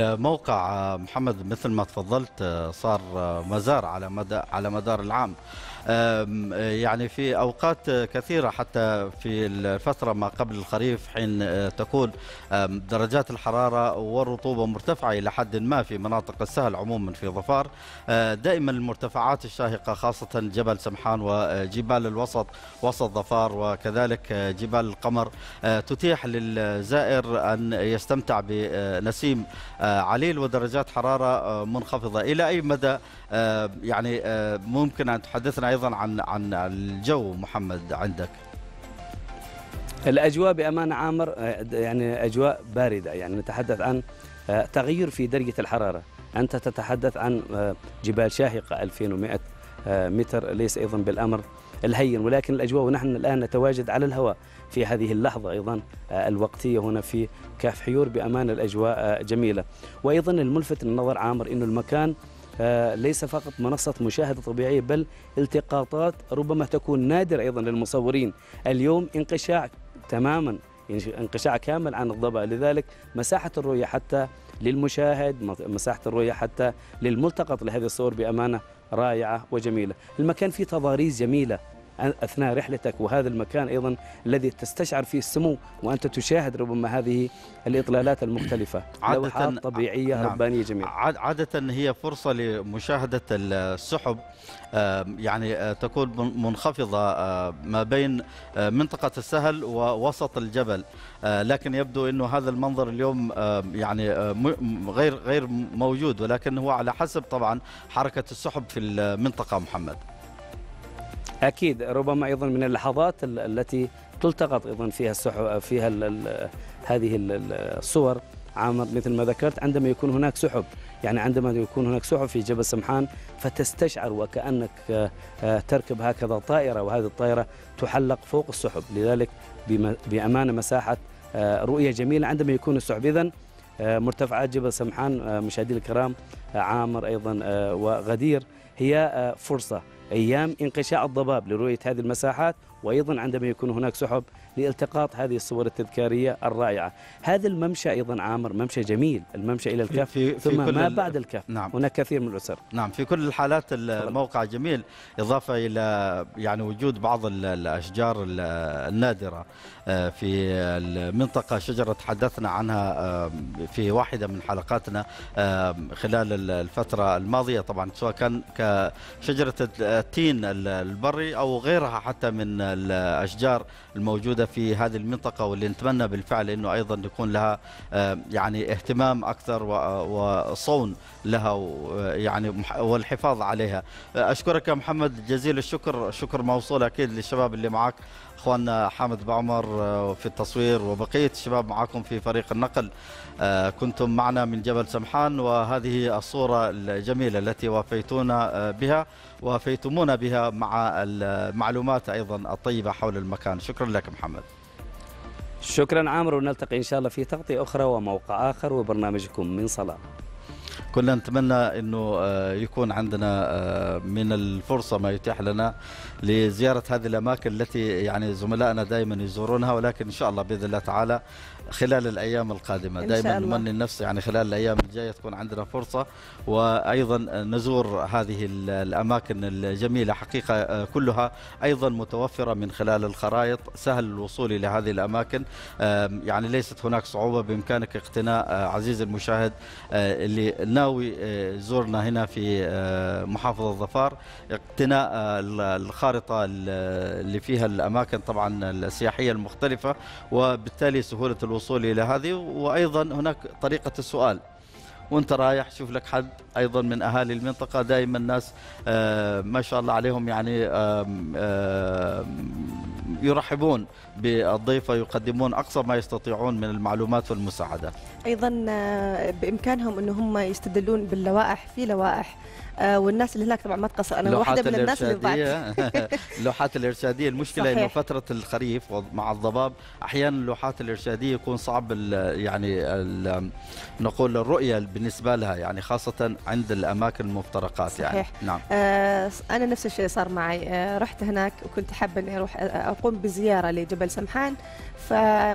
الموقع محمد مثل ما تفضلت صار مزار على مدار العام. يعني في أوقات كثيرة حتى في الفترة ما قبل الخريف حين تكون درجات الحرارة والرطوبة مرتفعة إلى حد ما في مناطق السهل عموما في ظفار، دائما المرتفعات الشاهقة خاصة جبل سمحان وجبال الوسط وسط ظفار وكذلك جبال القمر تتيح للزائر أن يستمتع بنسيم عليل ودرجات حرارة منخفضة. إلى أي مدى يعني ممكن أن تحدثنا أيضا عن الجو محمد عندك؟ الأجواء بأمانة عامر يعني أجواء باردة، يعني نتحدث عن تغير في درجة الحرارة. أنت تتحدث عن جبال شاهقة 2100 متر، ليس أيضا بالأمر الهين، ولكن الأجواء ونحن الآن نتواجد على الهواء في هذه اللحظة أيضا الوقتية هنا في كاف حيور، بأمانة الأجواء جميلة. وأيضا الملفت للنظر عامر أنه المكان ليس فقط منصة مشاهدة طبيعية، بل التقاطات ربما تكون نادرة أيضا للمصورين. اليوم انقشاع تماما، انقشاع كامل عن الضبع، لذلك مساحة الرؤية حتى للمشاهد، مساحة الرؤية حتى للملتقط لهذه الصور بأمانة رائعة وجميلة. المكان فيه تضاريس جميلة أثناء رحلتك، وهذا المكان أيضا الذي تستشعر فيه السمو وأنت تشاهد ربما هذه الإطلالات المختلفة، لوحات طبيعية نعم. ربانية جميلة. عادة هي فرصة لمشاهدة السحب، يعني تكون منخفضة ما بين منطقة السهل ووسط الجبل، لكن يبدو أنه هذا المنظر اليوم يعني غير موجود، ولكن هو على حسب طبعا حركة السحب في المنطقة محمد. أكيد ربما أيضا من اللحظات التي تلتقط أيضا فيها السحب، فيها هذه الصور عامر مثل ما ذكرت، عندما يكون هناك سحب، يعني عندما يكون هناك سحب في جبل سمحان فتستشعر وكأنك تركب هكذا طائرة، وهذه الطائرة تحلق فوق السحب، لذلك بأمانة مساحة رؤية جميلة عندما يكون السحب. إذن مرتفعات جبل سمحان مشاهدينا الكرام عامر أيضا وغدير هي فرصة أيام انقشاع الضباب لرؤية هذه المساحات، وأيضا عندما يكون هناك سحب لالتقاط هذه الصور التذكارية الرائعة. هذا الممشى أيضا عامر ممشى جميل، الممشى إلى الكهف ثم ما بعد الكهف. نعم. هناك كثير من الأسر. نعم، في كل الحالات الموقع جميل، إضافة إلى يعني وجود بعض الأشجار النادرة في المنطقة، شجرة تحدثنا عنها في واحدة من حلقاتنا خلال الفترة الماضية، طبعا سواء كان كشجرة التين البري أو غيرها حتى من الأشجار الموجودة في هذه المنطقة، واللي نتمنى بالفعل أنه أيضا يكون لها يعني اهتمام أكثر وصون لها يعني والحفاظ عليها. أشكرك يا محمد جزيل الشكر، شكر موصول أكيد للشباب اللي معك، أخواننا حامد بعمر في التصوير وبقية الشباب معكم في فريق النقل. كنتم معنا من جبل سمحان، وهذه الصورة الجميلة التي وافيتونا بها وافيتمونا بها مع المعلومات أيضا الطيبة حول المكان. شكرا لك محمد. شكرا عامر، ونلتقي إن شاء الله في تغطية أخرى وموقع آخر وبرنامجكم من صلاة. كنا نتمنى أنه يكون عندنا من الفرصة ما يتيح لنا لزيارة هذه الأماكن التي يعني زملائنا دائما يزورونها، ولكن إن شاء الله بإذن الله تعالى خلال الأيام القادمة دائما نمني النفس يعني خلال الأيام الجاية تكون عندنا فرصة، وأيضا نزور هذه الأماكن الجميلة حقيقة كلها أيضا متوفرة من خلال الخرائط، سهل الوصول إلى هذه الأماكن، يعني ليست هناك صعوبة، بإمكانك اقتناء عزيزي المشاهد اللي ناوي زورنا هنا في محافظة ظفار، اقتناء الخارطة اللي فيها الأماكن طبعا السياحية المختلفة، وبالتالي سهولة الوصول إلى هذه. وأيضا هناك طريقة السؤال، وانت رايح شوف لك حد ايضا من اهالي المنطقه، دائما الناس ما شاء الله عليهم يعني يرحبون بالضيف ويقدمون اقصى ما يستطيعون من المعلومات والمساعدات. ايضا بامكانهم ان هم يستدلون باللوائح، في لوائح والناس اللي هناك طبعا ما تقصر. انا واحده من الناس اللي ضاعت اللوحات الارشاديه. المشكله انه فتره الخريف مع الضباب احيانا اللوحات الارشاديه يكون صعب يعني نقول الرؤيه بالنسبه لها، يعني خاصه عند الاماكن المفترقات. صحيح. يعني نعم. انا نفس الشيء صار معي، رحت هناك وكنت حابه اني اروح اقوم بزياره لجبل سمحان،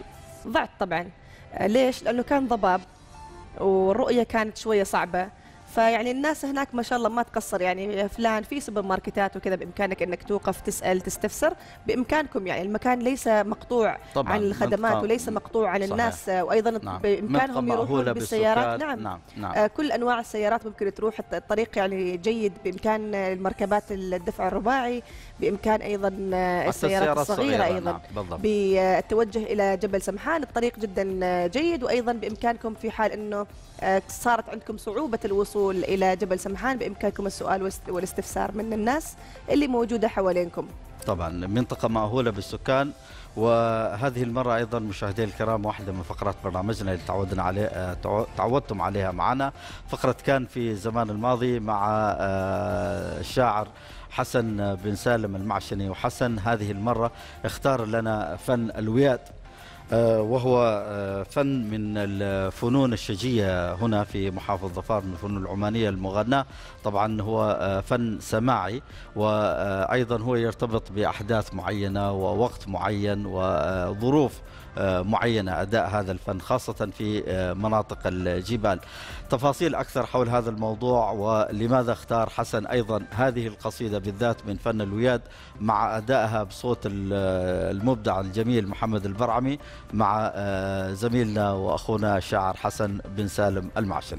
فضعت طبعا. ليش؟ لانه كان ضباب والرؤيه كانت شويه صعبه، فيعني الناس هناك ما شاء الله ما تقصر، يعني فلان في سوبر ماركتات وكذا بامكانك انك توقف تسال تستفسر، بامكانكم يعني المكان ليس مقطوع طبعاً عن الخدمات وليس مقطوع عن الناس، وايضا بامكانهم يروحون بالسيارات. نعم. كل انواع السيارات ممكن تروح، الطريق يعني جيد، بامكان المركبات الدفع الرباعي، بامكان ايضا السيارات الصغيره ايضا بالتوجه الى جبل سمحان، الطريق جدا جيد. وايضا بامكانكم في حال انه صارت عندكم صعوبه الوصول الى جبل سمحان بامكانكم السؤال والاستفسار من الناس اللي موجوده حوالينكم. طبعا منطقه مأهوله بالسكان. وهذه المرة أيضا مشاهدينا الكرام واحدة من فقرات برنامجنا اللي تعودتم عليها معنا، فقرة كان في زمان الماضي مع الشاعر حسن بن سالم المعشني. وحسن هذه المرة اختار لنا فن الوياد، وهو فن من الفنون الشجية هنا في محافظة ظفار، من الفنون العمانية المغناة. طبعا هو فن سماعي، وأيضا هو يرتبط بأحداث معينة ووقت معين وظروف معينة أداء هذا الفن، خاصة في مناطق الجبال. تفاصيل أكثر حول هذا الموضوع ولماذا اختار حسن أيضا هذه القصيدة بالذات من فن الوياد مع أدائها بصوت المبدع الجميل محمد البرعمي مع زميلنا وأخونا الشاعر حسن بن سالم المعشني.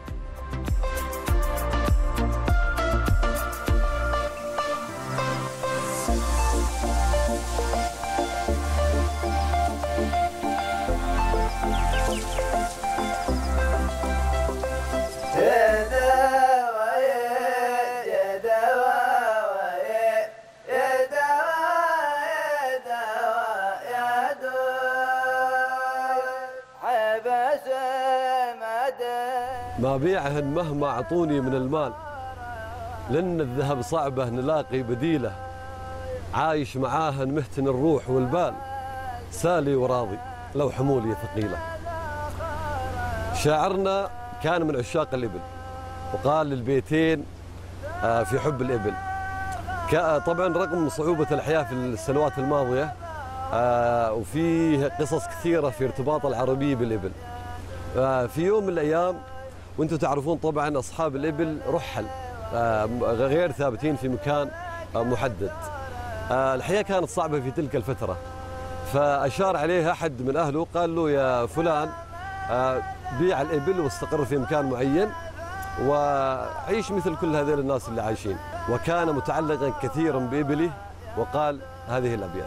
ما بيعهن مهما أعطوني من المال، لأن الذهب صعبة نلاقي بديله، عايش معاهن مهتن الروح والبال، سالي وراضي لو حمولي ثقيلة. شاعرنا كان من عشاق الإبل، وقال البيتين في حب الإبل. طبعا رغم صعوبة الحياة في السنوات الماضية وفيه قصص كثيرة في ارتباط العربي بالإبل. في يوم من الأيام، وانتم تعرفون طبعا أصحاب الإبل رحل غير ثابتين في مكان محدد. الحياة كانت صعبة في تلك الفترة، فأشار عليه أحد من أهله قال له يا فلان بيع الإبل واستقر في مكان معين وعيش مثل كل هذول الناس اللي عايشين. وكان متعلقا كثيرا بإبله، وقال هذه الأبيات: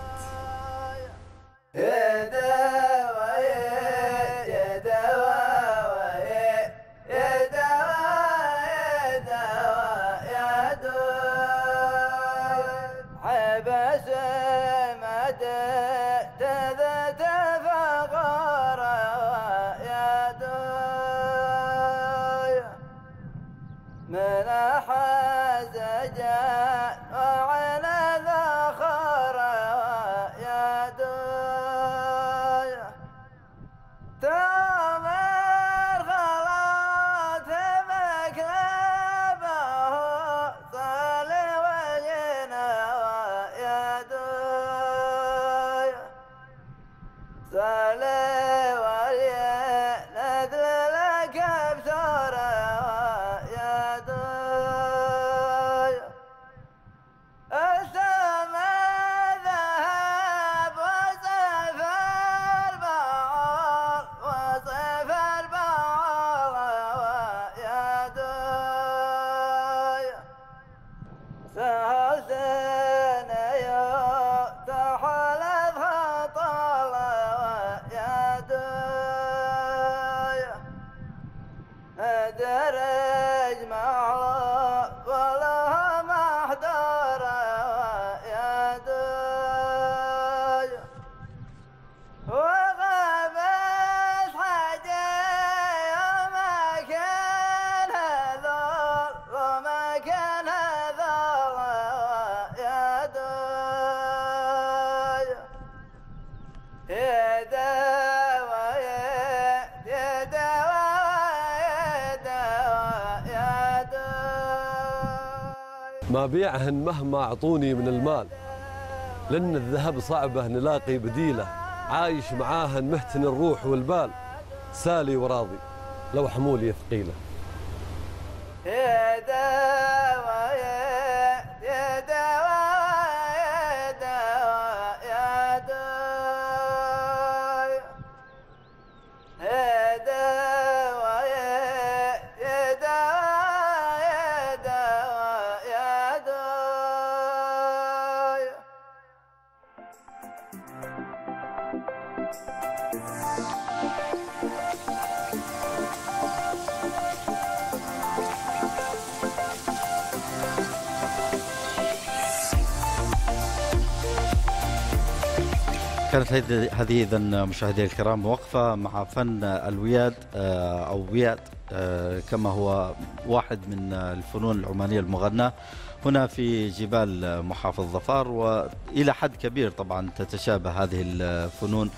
ما بيعهن مهما أعطوني من المال، لأن الذهب صعبة نلاقي بديله، عايش معاهن مهتن الروح والبال، سالي وراضي لو حمولي ثقيلة. كانت هذه إذا مشاهدي الكرام وقفة مع فن الوياد أو وياد كما هو واحد من الفنون العمانية المغناة هنا في جبال محافظ ظفار، وإلى حد كبير طبعا تتشابه هذه الفنون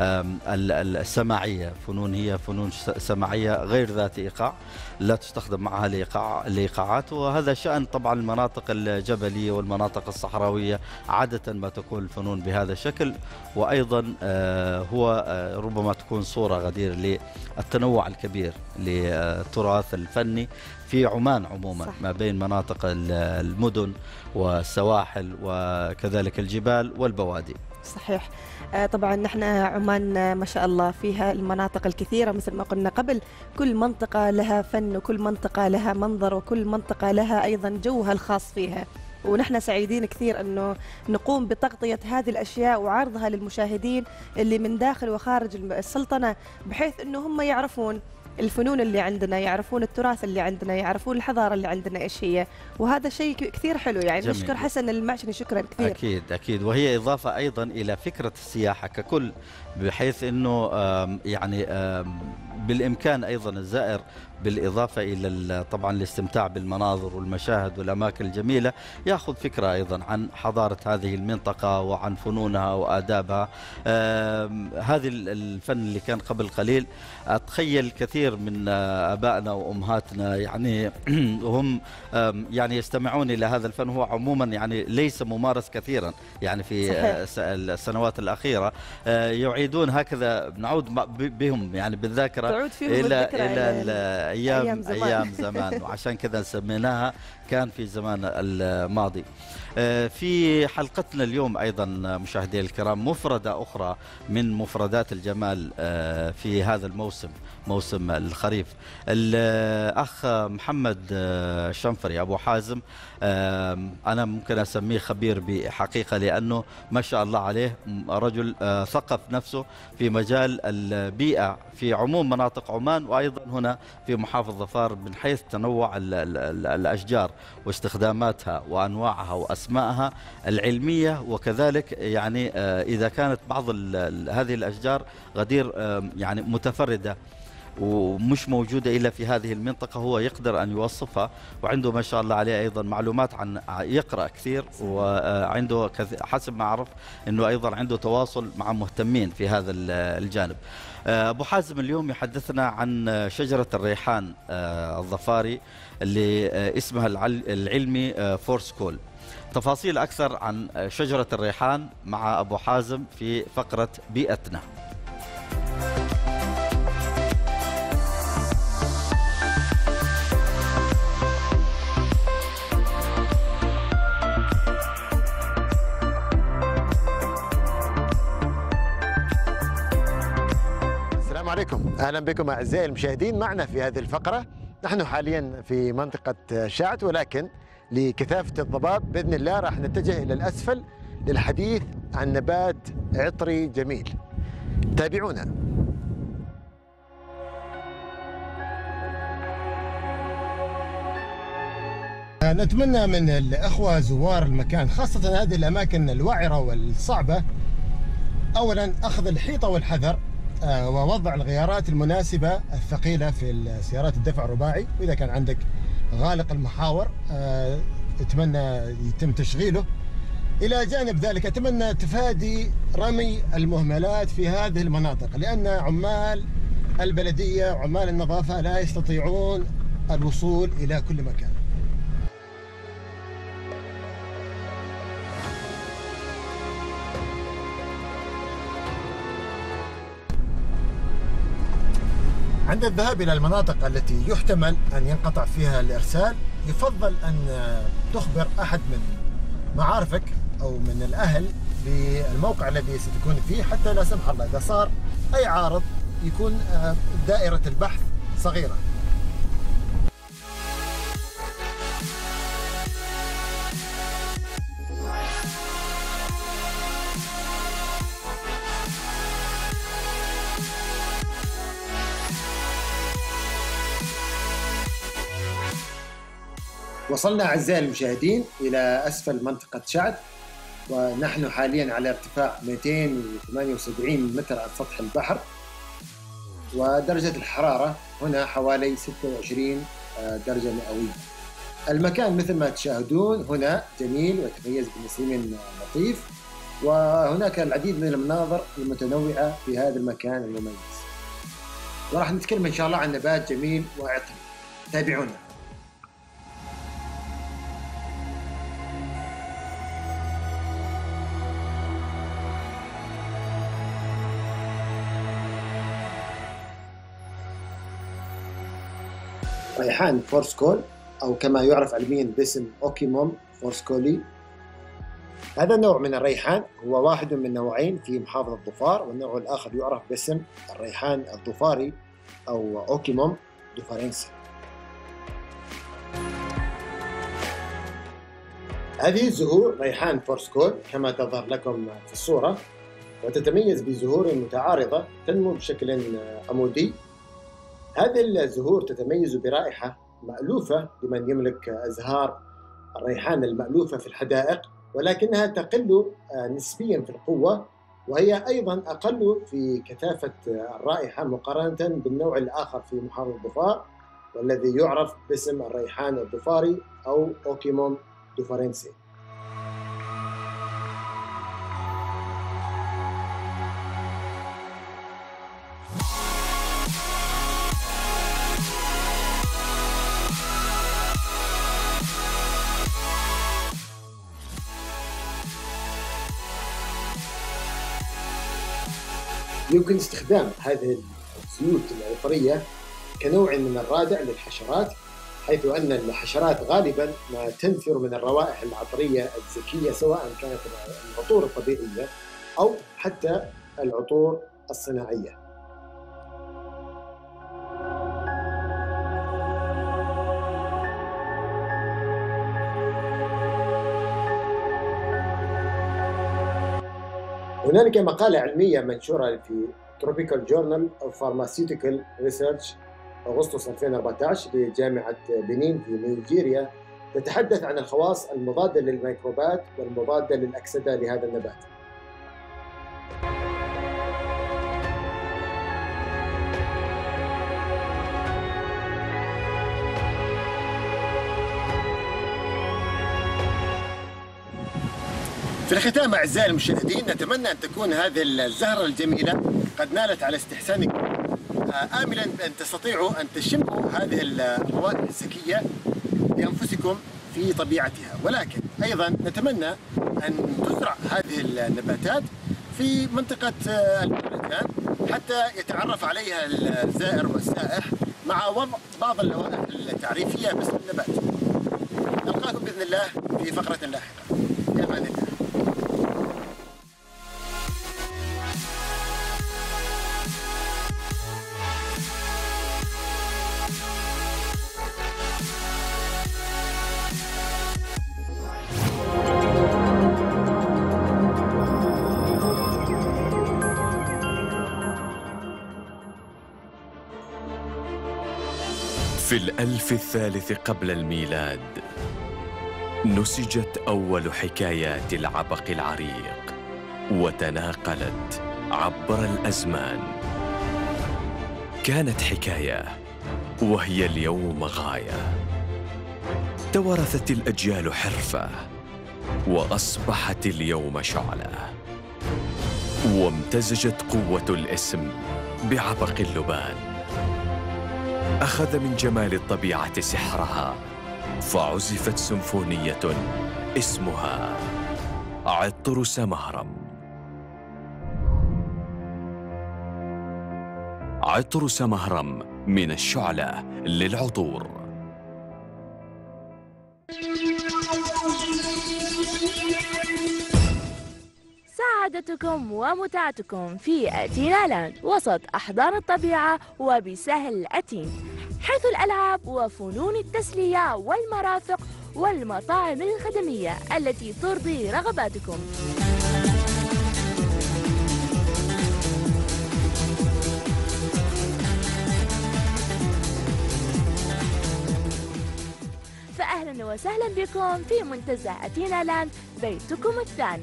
السماعية. هي فنون سماعية غير ذات إيقاع، لا تستخدم معها الإيقاعات، وهذا شأن طبعا المناطق الجبلية والمناطق الصحراوية عادة ما تكون الفنون بهذا الشكل. وأيضا هو ربما تكون صورة غدير للتنوع الكبير للتراث الفني في عمان عموما، صح. ما بين مناطق المدن والسواحل وكذلك الجبال والبوادي. صحيح. طبعا نحن عمان ما شاء الله فيها المناطق الكثيرة مثل ما قلنا قبل، كل منطقة لها فن وكل منطقة لها منظر وكل منطقة لها أيضا جوها الخاص فيها، ونحن سعيدين كثير أنه نقوم بتغطية هذه الأشياء وعرضها للمشاهدين اللي من داخل وخارج السلطنة، بحيث أنه هم يعرفون الفنون اللي عندنا، يعرفون التراث اللي عندنا، يعرفون الحضارة اللي عندنا إيش هي، وهذا شيء كثير حلو. يعني جميل. نشكر حسن المعشني شكرا كثير. أكيد، وهي إضافة أيضا إلى فكرة السياحة ككل، بحيث أنه يعني بالإمكان أيضا الزائر بالإضافة إلى طبعا الاستمتاع بالمناظر والمشاهد والأماكن الجميلة يأخذ فكرة أيضا عن حضارة هذه المنطقة وعن فنونها وآدابها. هذه الفن اللي كان قبل قليل أتخيل كثير من آبائنا وأمهاتنا يعني هم يعني يستمعون إلى هذا الفن. هو عموما يعني ليس ممارس كثيرا يعني في السنوات الأخيرة، يعيدون هكذا، نعود بهم يعني بالذاكرة إلى أيام زمان وعشان كذا سميناها كان في زمان الماضي. في حلقتنا اليوم أيضا مشاهدي الكرام مفردة أخرى من مفردات الجمال في هذا الموسم، موسم الخريف. الأخ محمد شنفري أبو حازم، أنا ممكن أسميه خبير بحقيقة، لأنه ما شاء الله عليه رجل ثقف نفسه في مجال البيئة في عموم مناطق عمان وأيضا هنا في محافظ ظفار، من حيث تنوع الأشجار واستخداماتها وأنواعها وأسمائها العلمية، وكذلك يعني إذا كانت بعض هذه الأشجار غدير يعني متفردة ومش موجودة إلا في هذه المنطقة، هو يقدر أن يوصفها، وعنده ما شاء الله عليه أيضا معلومات عن يقرأ كثير، وعنده حسب ما أعرف أنه أيضا عنده تواصل مع مهتمين في هذا الجانب. أبو حازم اليوم يحدثنا عن شجرة الريحان الظفاري اللي اسمها العلمي فورسكول. تفاصيل أكثر عن شجرة الريحان مع أبو حازم في فقرة بيئتنا. السلام عليكم، أهلا بكم أعزائي المشاهدين معنا في هذه الفقرة. نحن حاليا في منطقة شعت، ولكن لكثافة الضباب بإذن الله راح نتجه إلى الأسفل للحديث عن نبات عطري جميل. تابعونا. نتمنى من الأخوة زوار المكان، خاصة هذه الأماكن الوعرة والصعبة، أولا أخذ الحيطة والحذر ووضع الغيارات المناسبة الثقيلة في السيارات الدفع الرباعي، وإذا كان عندك غالق المحاور أتمنى يتم تشغيله. إلى جانب ذلك أتمنى تفادي رمي المهملات في هذه المناطق، لأن عمال البلدية وعمال النظافة لا يستطيعون الوصول إلى كل مكان. عند الذهاب إلى المناطق التي يحتمل أن ينقطع فيها الإرسال يفضل أن تخبر أحد من معارفك أو من الأهل بالموقع الذي ستكون فيه، حتى لا سمح الله إذا صار أي عارض يكون دائرة البحث صغيرة. وصلنا أعزائي المشاهدين إلى أسفل منطقة شعد، ونحن حاليا على ارتفاع 278 متر عن سطح البحر، ودرجة الحرارة هنا حوالي 26 درجة مئوية. المكان مثل ما تشاهدون هنا جميل ويتميز بنسيم لطيف، وهناك العديد من المناظر المتنوعة في هذا المكان المميز، وراح نتكلم إن شاء الله عن نبات جميل وعطري. تابعونا. ريحان فورسكول، أو كما يعرف علميا باسم أوكيموم فورسكولي. هذا النوع من الريحان هو واحد من نوعين في محافظة ظفار، والنوع الآخر يعرف باسم الريحان الظفاري أو أوكيموم دوفارينسي. هذه الزهور ريحان فورسكول كما تظهر لكم في الصورة، وتتميز بزهور متعارضة تنمو بشكل عمودي. هذه الزهور تتميز برائحة مألوفة لمن يملك أزهار الريحان المألوفة في الحدائق، ولكنها تقل نسبيا في القوة، وهي أيضا أقل في كثافة الرائحة مقارنة بالنوع الآخر في محافظة ظفار، والذي يعرف باسم الريحان الظفاري أو أوكيموم دوفارينسي. يمكن استخدام هذه الزيوت العطرية كنوع من الرادع للحشرات، حيث أن الحشرات غالبا ما تنفر من الروائح العطرية الزكية، سواء كانت العطور الطبيعية أو حتى العطور الصناعية. هنالك مقالة علمية منشورة في Tropical Journal of Pharmaceutical Research أغسطس 2014 لجامعة بنين في نيجيريا، تتحدث عن الخواص المضادة للميكروبات والمضادة للأكسدة لهذا النبات. في الختام أعزائي المشاهدين، نتمنى أن تكون هذه الزهرة الجميلة قد نالت على استحسانكم، آملا بأن تستطيعوا أن تشموا هذه الروائح الزكية بأنفسكم في طبيعتها، ولكن أيضا نتمنى أن تزرع هذه النباتات في منطقة البلدان حتى يتعرف عليها الزائر والسائح مع وضع بعض اللوائح التعريفية باسم النبات. نلقاكم بإذن الله في فقرة لاحقة. في أمان الله. في الألف الثالث قبل الميلاد نسجت أول حكايات العبق العريق، وتناقلت عبر الأزمان. كانت حكاية وهي اليوم غاية، توارثت الأجيال حرفة وأصبحت اليوم شعلة، وامتزجت قوة الاسم بعبق اللبان. أخذ من جمال الطبيعة سحرها، فعزفت سيمفونية اسمها عطر سمهرم. عطر سمهرم من الشعلة للعطور. سعادتكم ومتعتكم في أتينا لاند وسط أحضان الطبيعة وبسهل أتين، حيث الألعاب وفنون التسلية والمرافق والمطاعم الخدمية التي ترضي رغباتكم. فأهلا وسهلا بكم في منتزه أتينا لاند، بيتكم الثاني.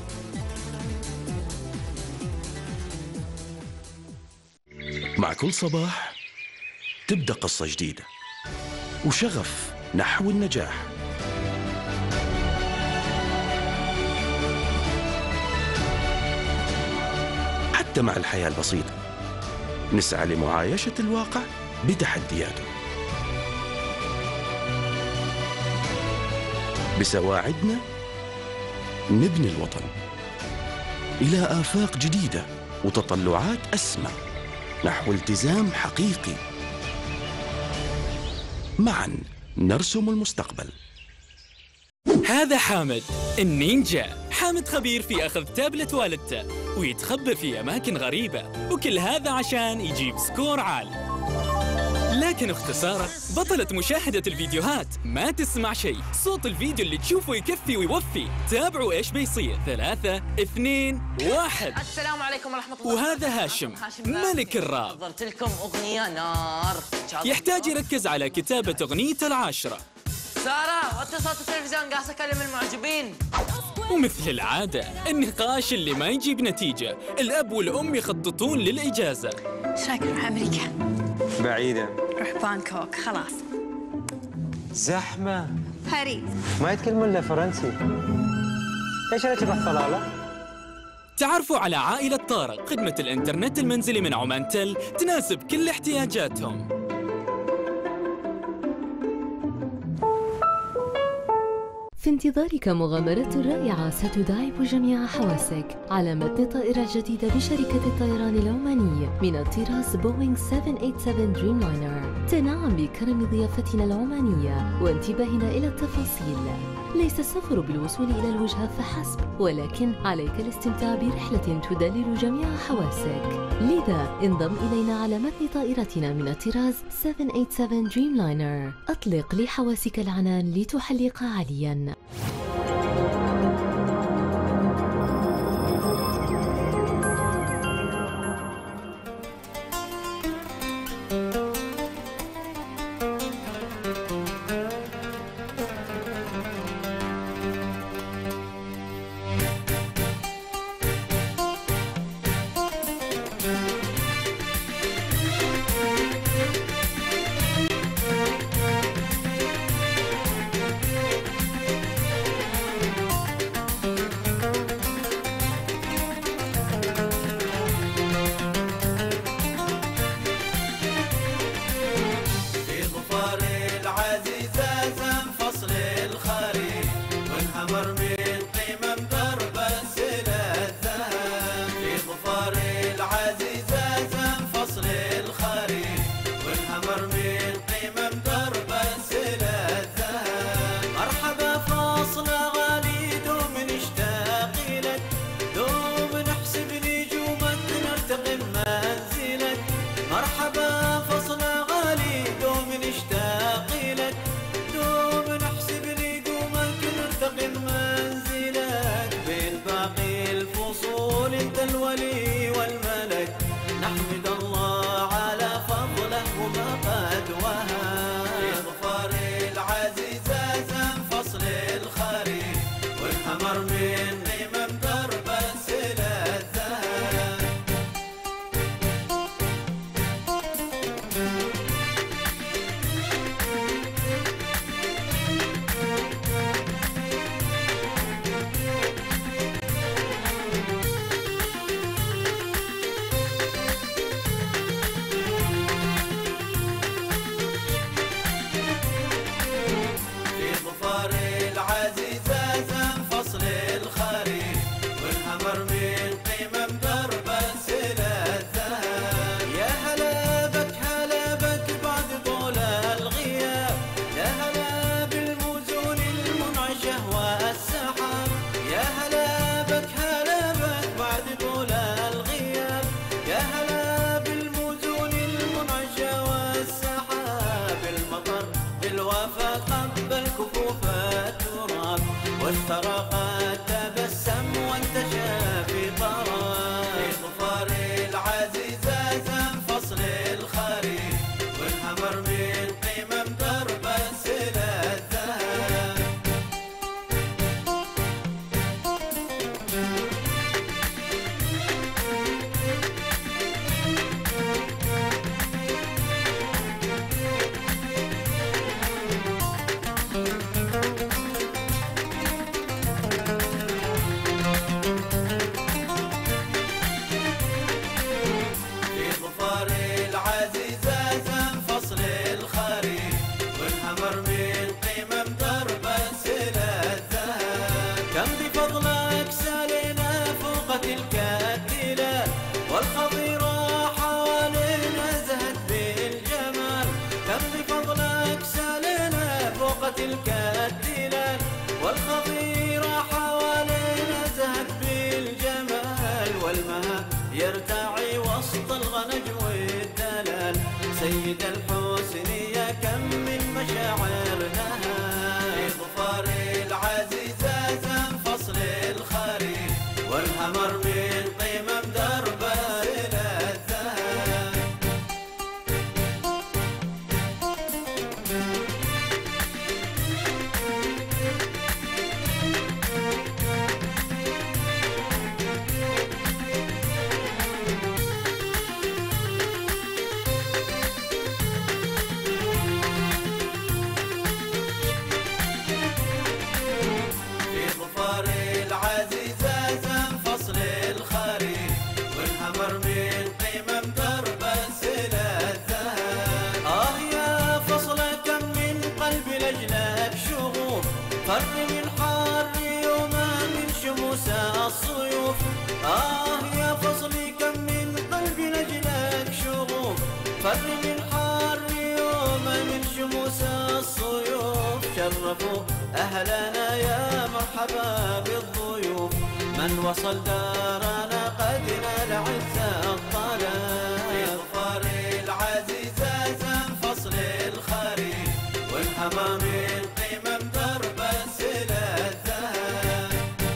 مع كل صباح تبدأ قصة جديدة وشغف نحو النجاح. حتى مع الحياة البسيطة نسعى لمعايشة الواقع بتحدياته. بسواعدنا نبني الوطن إلى آفاق جديدة وتطلعات أسمى نحو التزام حقيقي. معا نرسم المستقبل. هذا حامد النينجا. حامد خبير في أخذ تابلت والدته ويتخبى في أماكن غريبة، وكل هذا عشان يجيب سكور عالي. لكن اختصاره بطلة مشاهدة الفيديوهات ما تسمع شيء، صوت الفيديو اللي تشوفه يكفي ويوفي. تابعوا ايش بيصير. 3 2 1. السلام عليكم ورحمة الله. وهذا هاشم ملك الراب. حضرت لكم أغنية نار. يحتاج يركز على كتابة أغنيته العاشرة. سارة وطي صوت التلفزيون، قاعد أكلم المعجبين. ومثل العادة النقاش اللي ما يجيب نتيجة، الأب والأم يخططون للإجازة. ايش رايك نروح أمريكا؟ بعيدة. روح بانكوك. خلاص. زحمة. باريس. ما يتكلمون إلا فرنسي. ايش رأيك بالصلالة؟ تعرفوا على عائلة طارق، خدمة الإنترنت المنزلي من عمان تل تناسب كل احتياجاتهم. في انتظارك مغامرة رائعة ستداعب جميع حواسك على متن طائرة جديدة بشركة الطيران العماني من الطراز بوينغ 787 دريم لاينر. تنعم بكرم ضيافتنا العمانية وانتباهنا إلى التفاصيل. ليس السفر بالوصول إلى الوجهة فحسب، ولكن عليك الاستمتاع برحلة تدلل جميع حواسك. لذا انضم إلينا على متن طائرتنا من الطراز 787 دريم لاينر. أطلق لحواسك العنان لتحلق عالياً. ظفار العزيزة زم فصل الخريف والهمر من قمم درب السلا الذهب كم بفضلك سالنا فوق تلك التلال والخضيرة حوالينا زهت بالجمال كم بفضلك سالنا فوق تلك التلال والخضيرة حوالينا زهت بالجمال والمها يرتعي وسط الغنج والدلال سيد الحسن يا كم من مشاعرنا في ظفار العزيزة زم فصل الخريف والهمر من قمم درب السلا الذهب فر من حار يوما من شموس الصيوف يا فصلي كم من قلب لجلك شغوف فر من حار يوما من شموس الصيوف شرفوا أهلنا يا مرحبا بالضيوف من وصل دارنا قد نال عز الطلب في ظفار العزيزة زم فصل الخريف والهمى من قمم درب السلا الذهب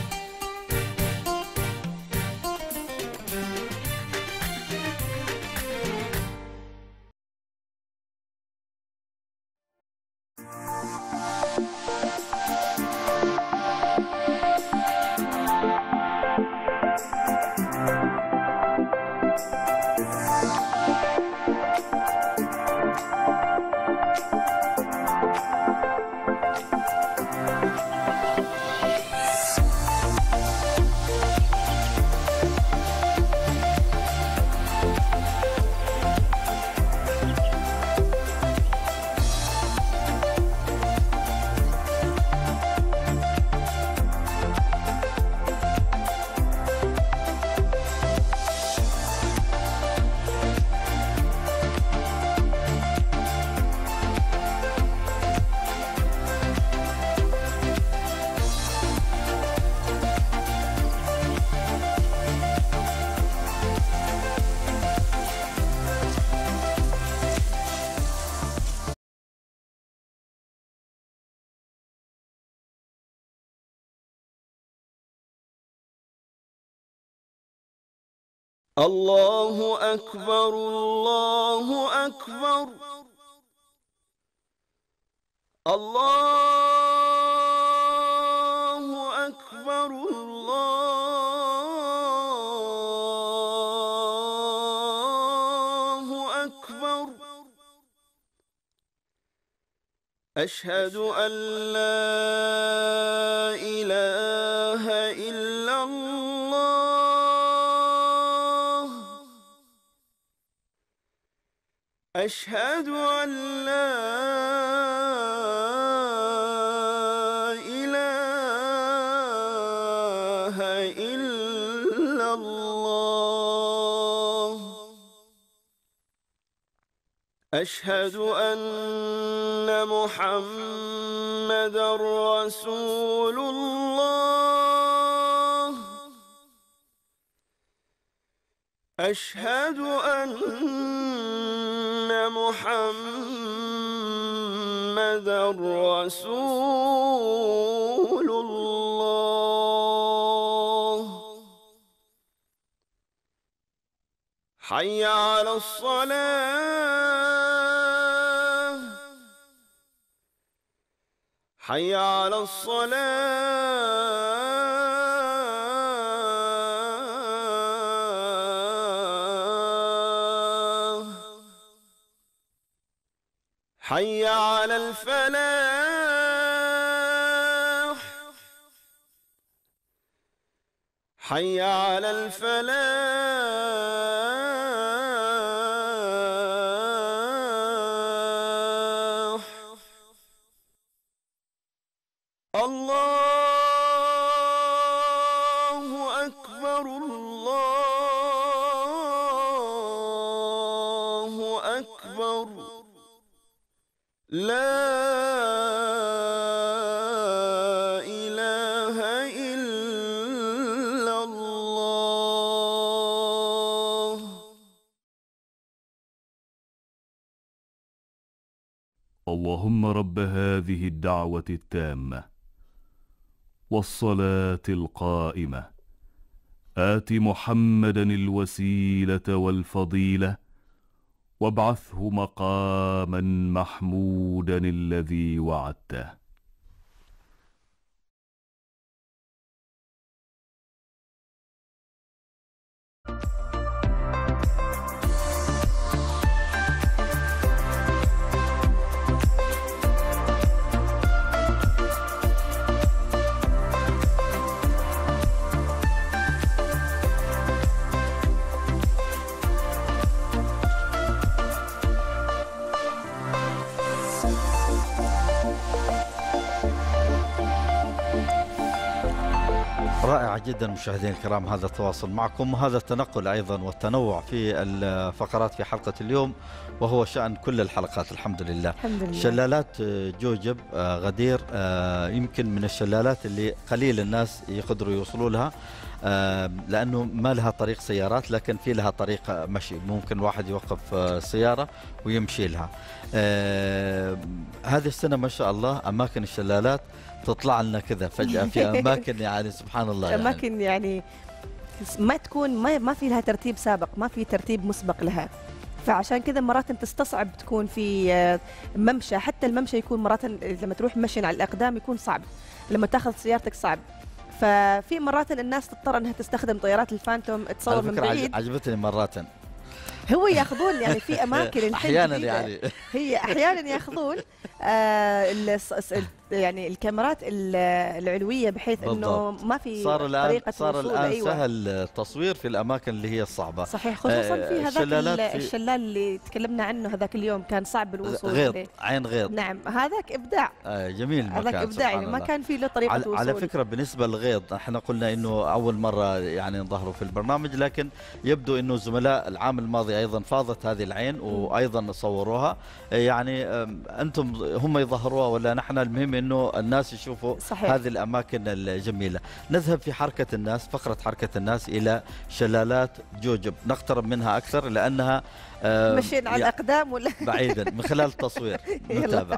الله أكبر الله أكبر الله أكبر الله أكبر أشهد أن لا إله إلا الله أشهد أن لا إله إلا الله أشهد أن محمد رسول الله أشهد أن محمد رسول الله حي على الصلاة حي على الصلاة حي على الفلاح حي على الفلاح الله أكبر الله أكبر لا إله إلا الله. اللهم رب هذه الدعوة التامة والصلاة القائمة آت محمدا الوسيلة والفضيلة وابعثه مقاما محمودا الذي وعدته. رائع جدا مشاهدينا الكرام هذا التواصل معكم وهذا التنقل أيضا والتنوع في الفقرات في حلقة اليوم، وهو شأن كل الحلقات الحمد لله. الحمد لله. شلالات جوجب غدير يمكن من الشلالات اللي قليل الناس يقدروا يوصلوا لها، لأنه ما لها طريق سيارات، لكن في لها طريق مشي، ممكن واحد يوقف سيارة ويمشي لها. هذه السنة ما شاء الله أماكن الشلالات تطلع لنا كذا فجأة في أماكن يعني سبحان الله، أماكن يعني ما تكون ما في لها ترتيب سابق، ما في ترتيب مسبق لها، فعشان كذا مرات تستصعب تكون في ممشى، حتى الممشى يكون مرات لما تروح مشي على الأقدام يكون صعب، لما تاخذ سيارتك صعب، ففي مرات الناس تضطر انها تستخدم طيارات الفانتوم تصور من بعيد. عجبتني مرات هو ياخذون يعني في اماكن احيانا يعني هي احيانا ياخذون يعني الكاميرات العلويه بحيث انه ما في طريقه صار الان أيوة. سهل التصوير في الاماكن اللي هي الصعبه، صحيح، خصوصا في هذاك الشلال اللي تكلمنا عنه هذاك اليوم كان صعب الوصول غيض عين غيض. نعم هذاك ابداع. جميل المكان، هذاك ابداع يعني ما كان في له طريقه وصول. على فكره بالنسبه للغيض احنا قلنا انه اول مره يعني نظهروا في البرنامج، لكن يبدو انه زملاء العام الماضي ايضا فاضت هذه العين وايضا صوروها، يعني انتم هم يظهروها ولا نحن، المهم انه الناس يشوفوا صحيح. هذه الاماكن الجميله. نذهب في حركه الناس، فقره حركه الناس الى شلالات جوجب، نقترب منها اكثر لانها مشين على الاقدام ولا بعيدا من خلال التصوير. نتابع.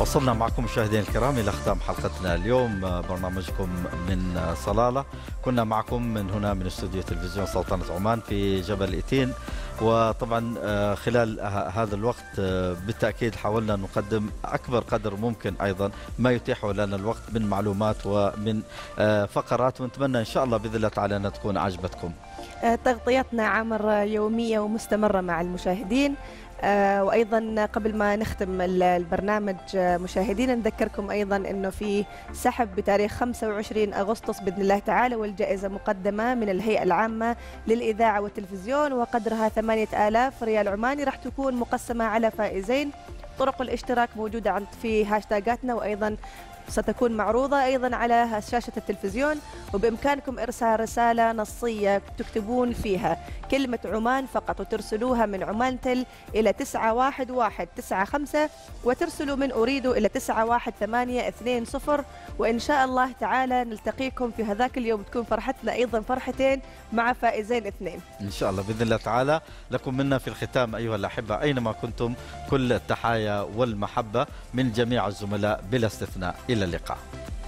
وصلنا معكم مشاهدينا الكرام إلى ختام حلقتنا اليوم، برنامجكم من صلالة. كنا معكم من هنا من استوديو تلفزيون سلطنة عمان في جبل إتين، وطبعا خلال هذا الوقت بالتأكيد حاولنا نقدم أكبر قدر ممكن أيضا ما يتيحه لنا الوقت من معلومات ومن فقرات، ونتمنى إن شاء الله بإذن الله تعالى أن تكون عجبتكم. تغطيتنا عمر يومية ومستمرة مع المشاهدين. وأيضا قبل ما نختم البرنامج مشاهدينا نذكركم أيضا أنه في سحب بتاريخ 25 أغسطس بإذن الله تعالى، والجائزة مقدمة من الهيئة العامة للإذاعة والتلفزيون وقدرها 8000 ريال عماني، راح تكون مقسمة على فائزين. طرق الاشتراك موجودة في هاشتاجاتنا، وأيضا ستكون معروضة أيضا على شاشة التلفزيون، وبإمكانكم إرسال رسالة نصية تكتبون فيها كلمة عمان فقط وترسلوها من عمان تل إلى 91195 وترسلوا من أريد إلى 91820، وإن شاء الله تعالى نلتقيكم في هذاك اليوم، تكون فرحتنا أيضا فرحتين مع فائزين 2 إن شاء الله بإذن الله تعالى. لكم منا في الختام أيها الأحبة أينما كنتم كل التحايا والمحبة من جميع الزملاء بلا استثناء. إلى اللقاء.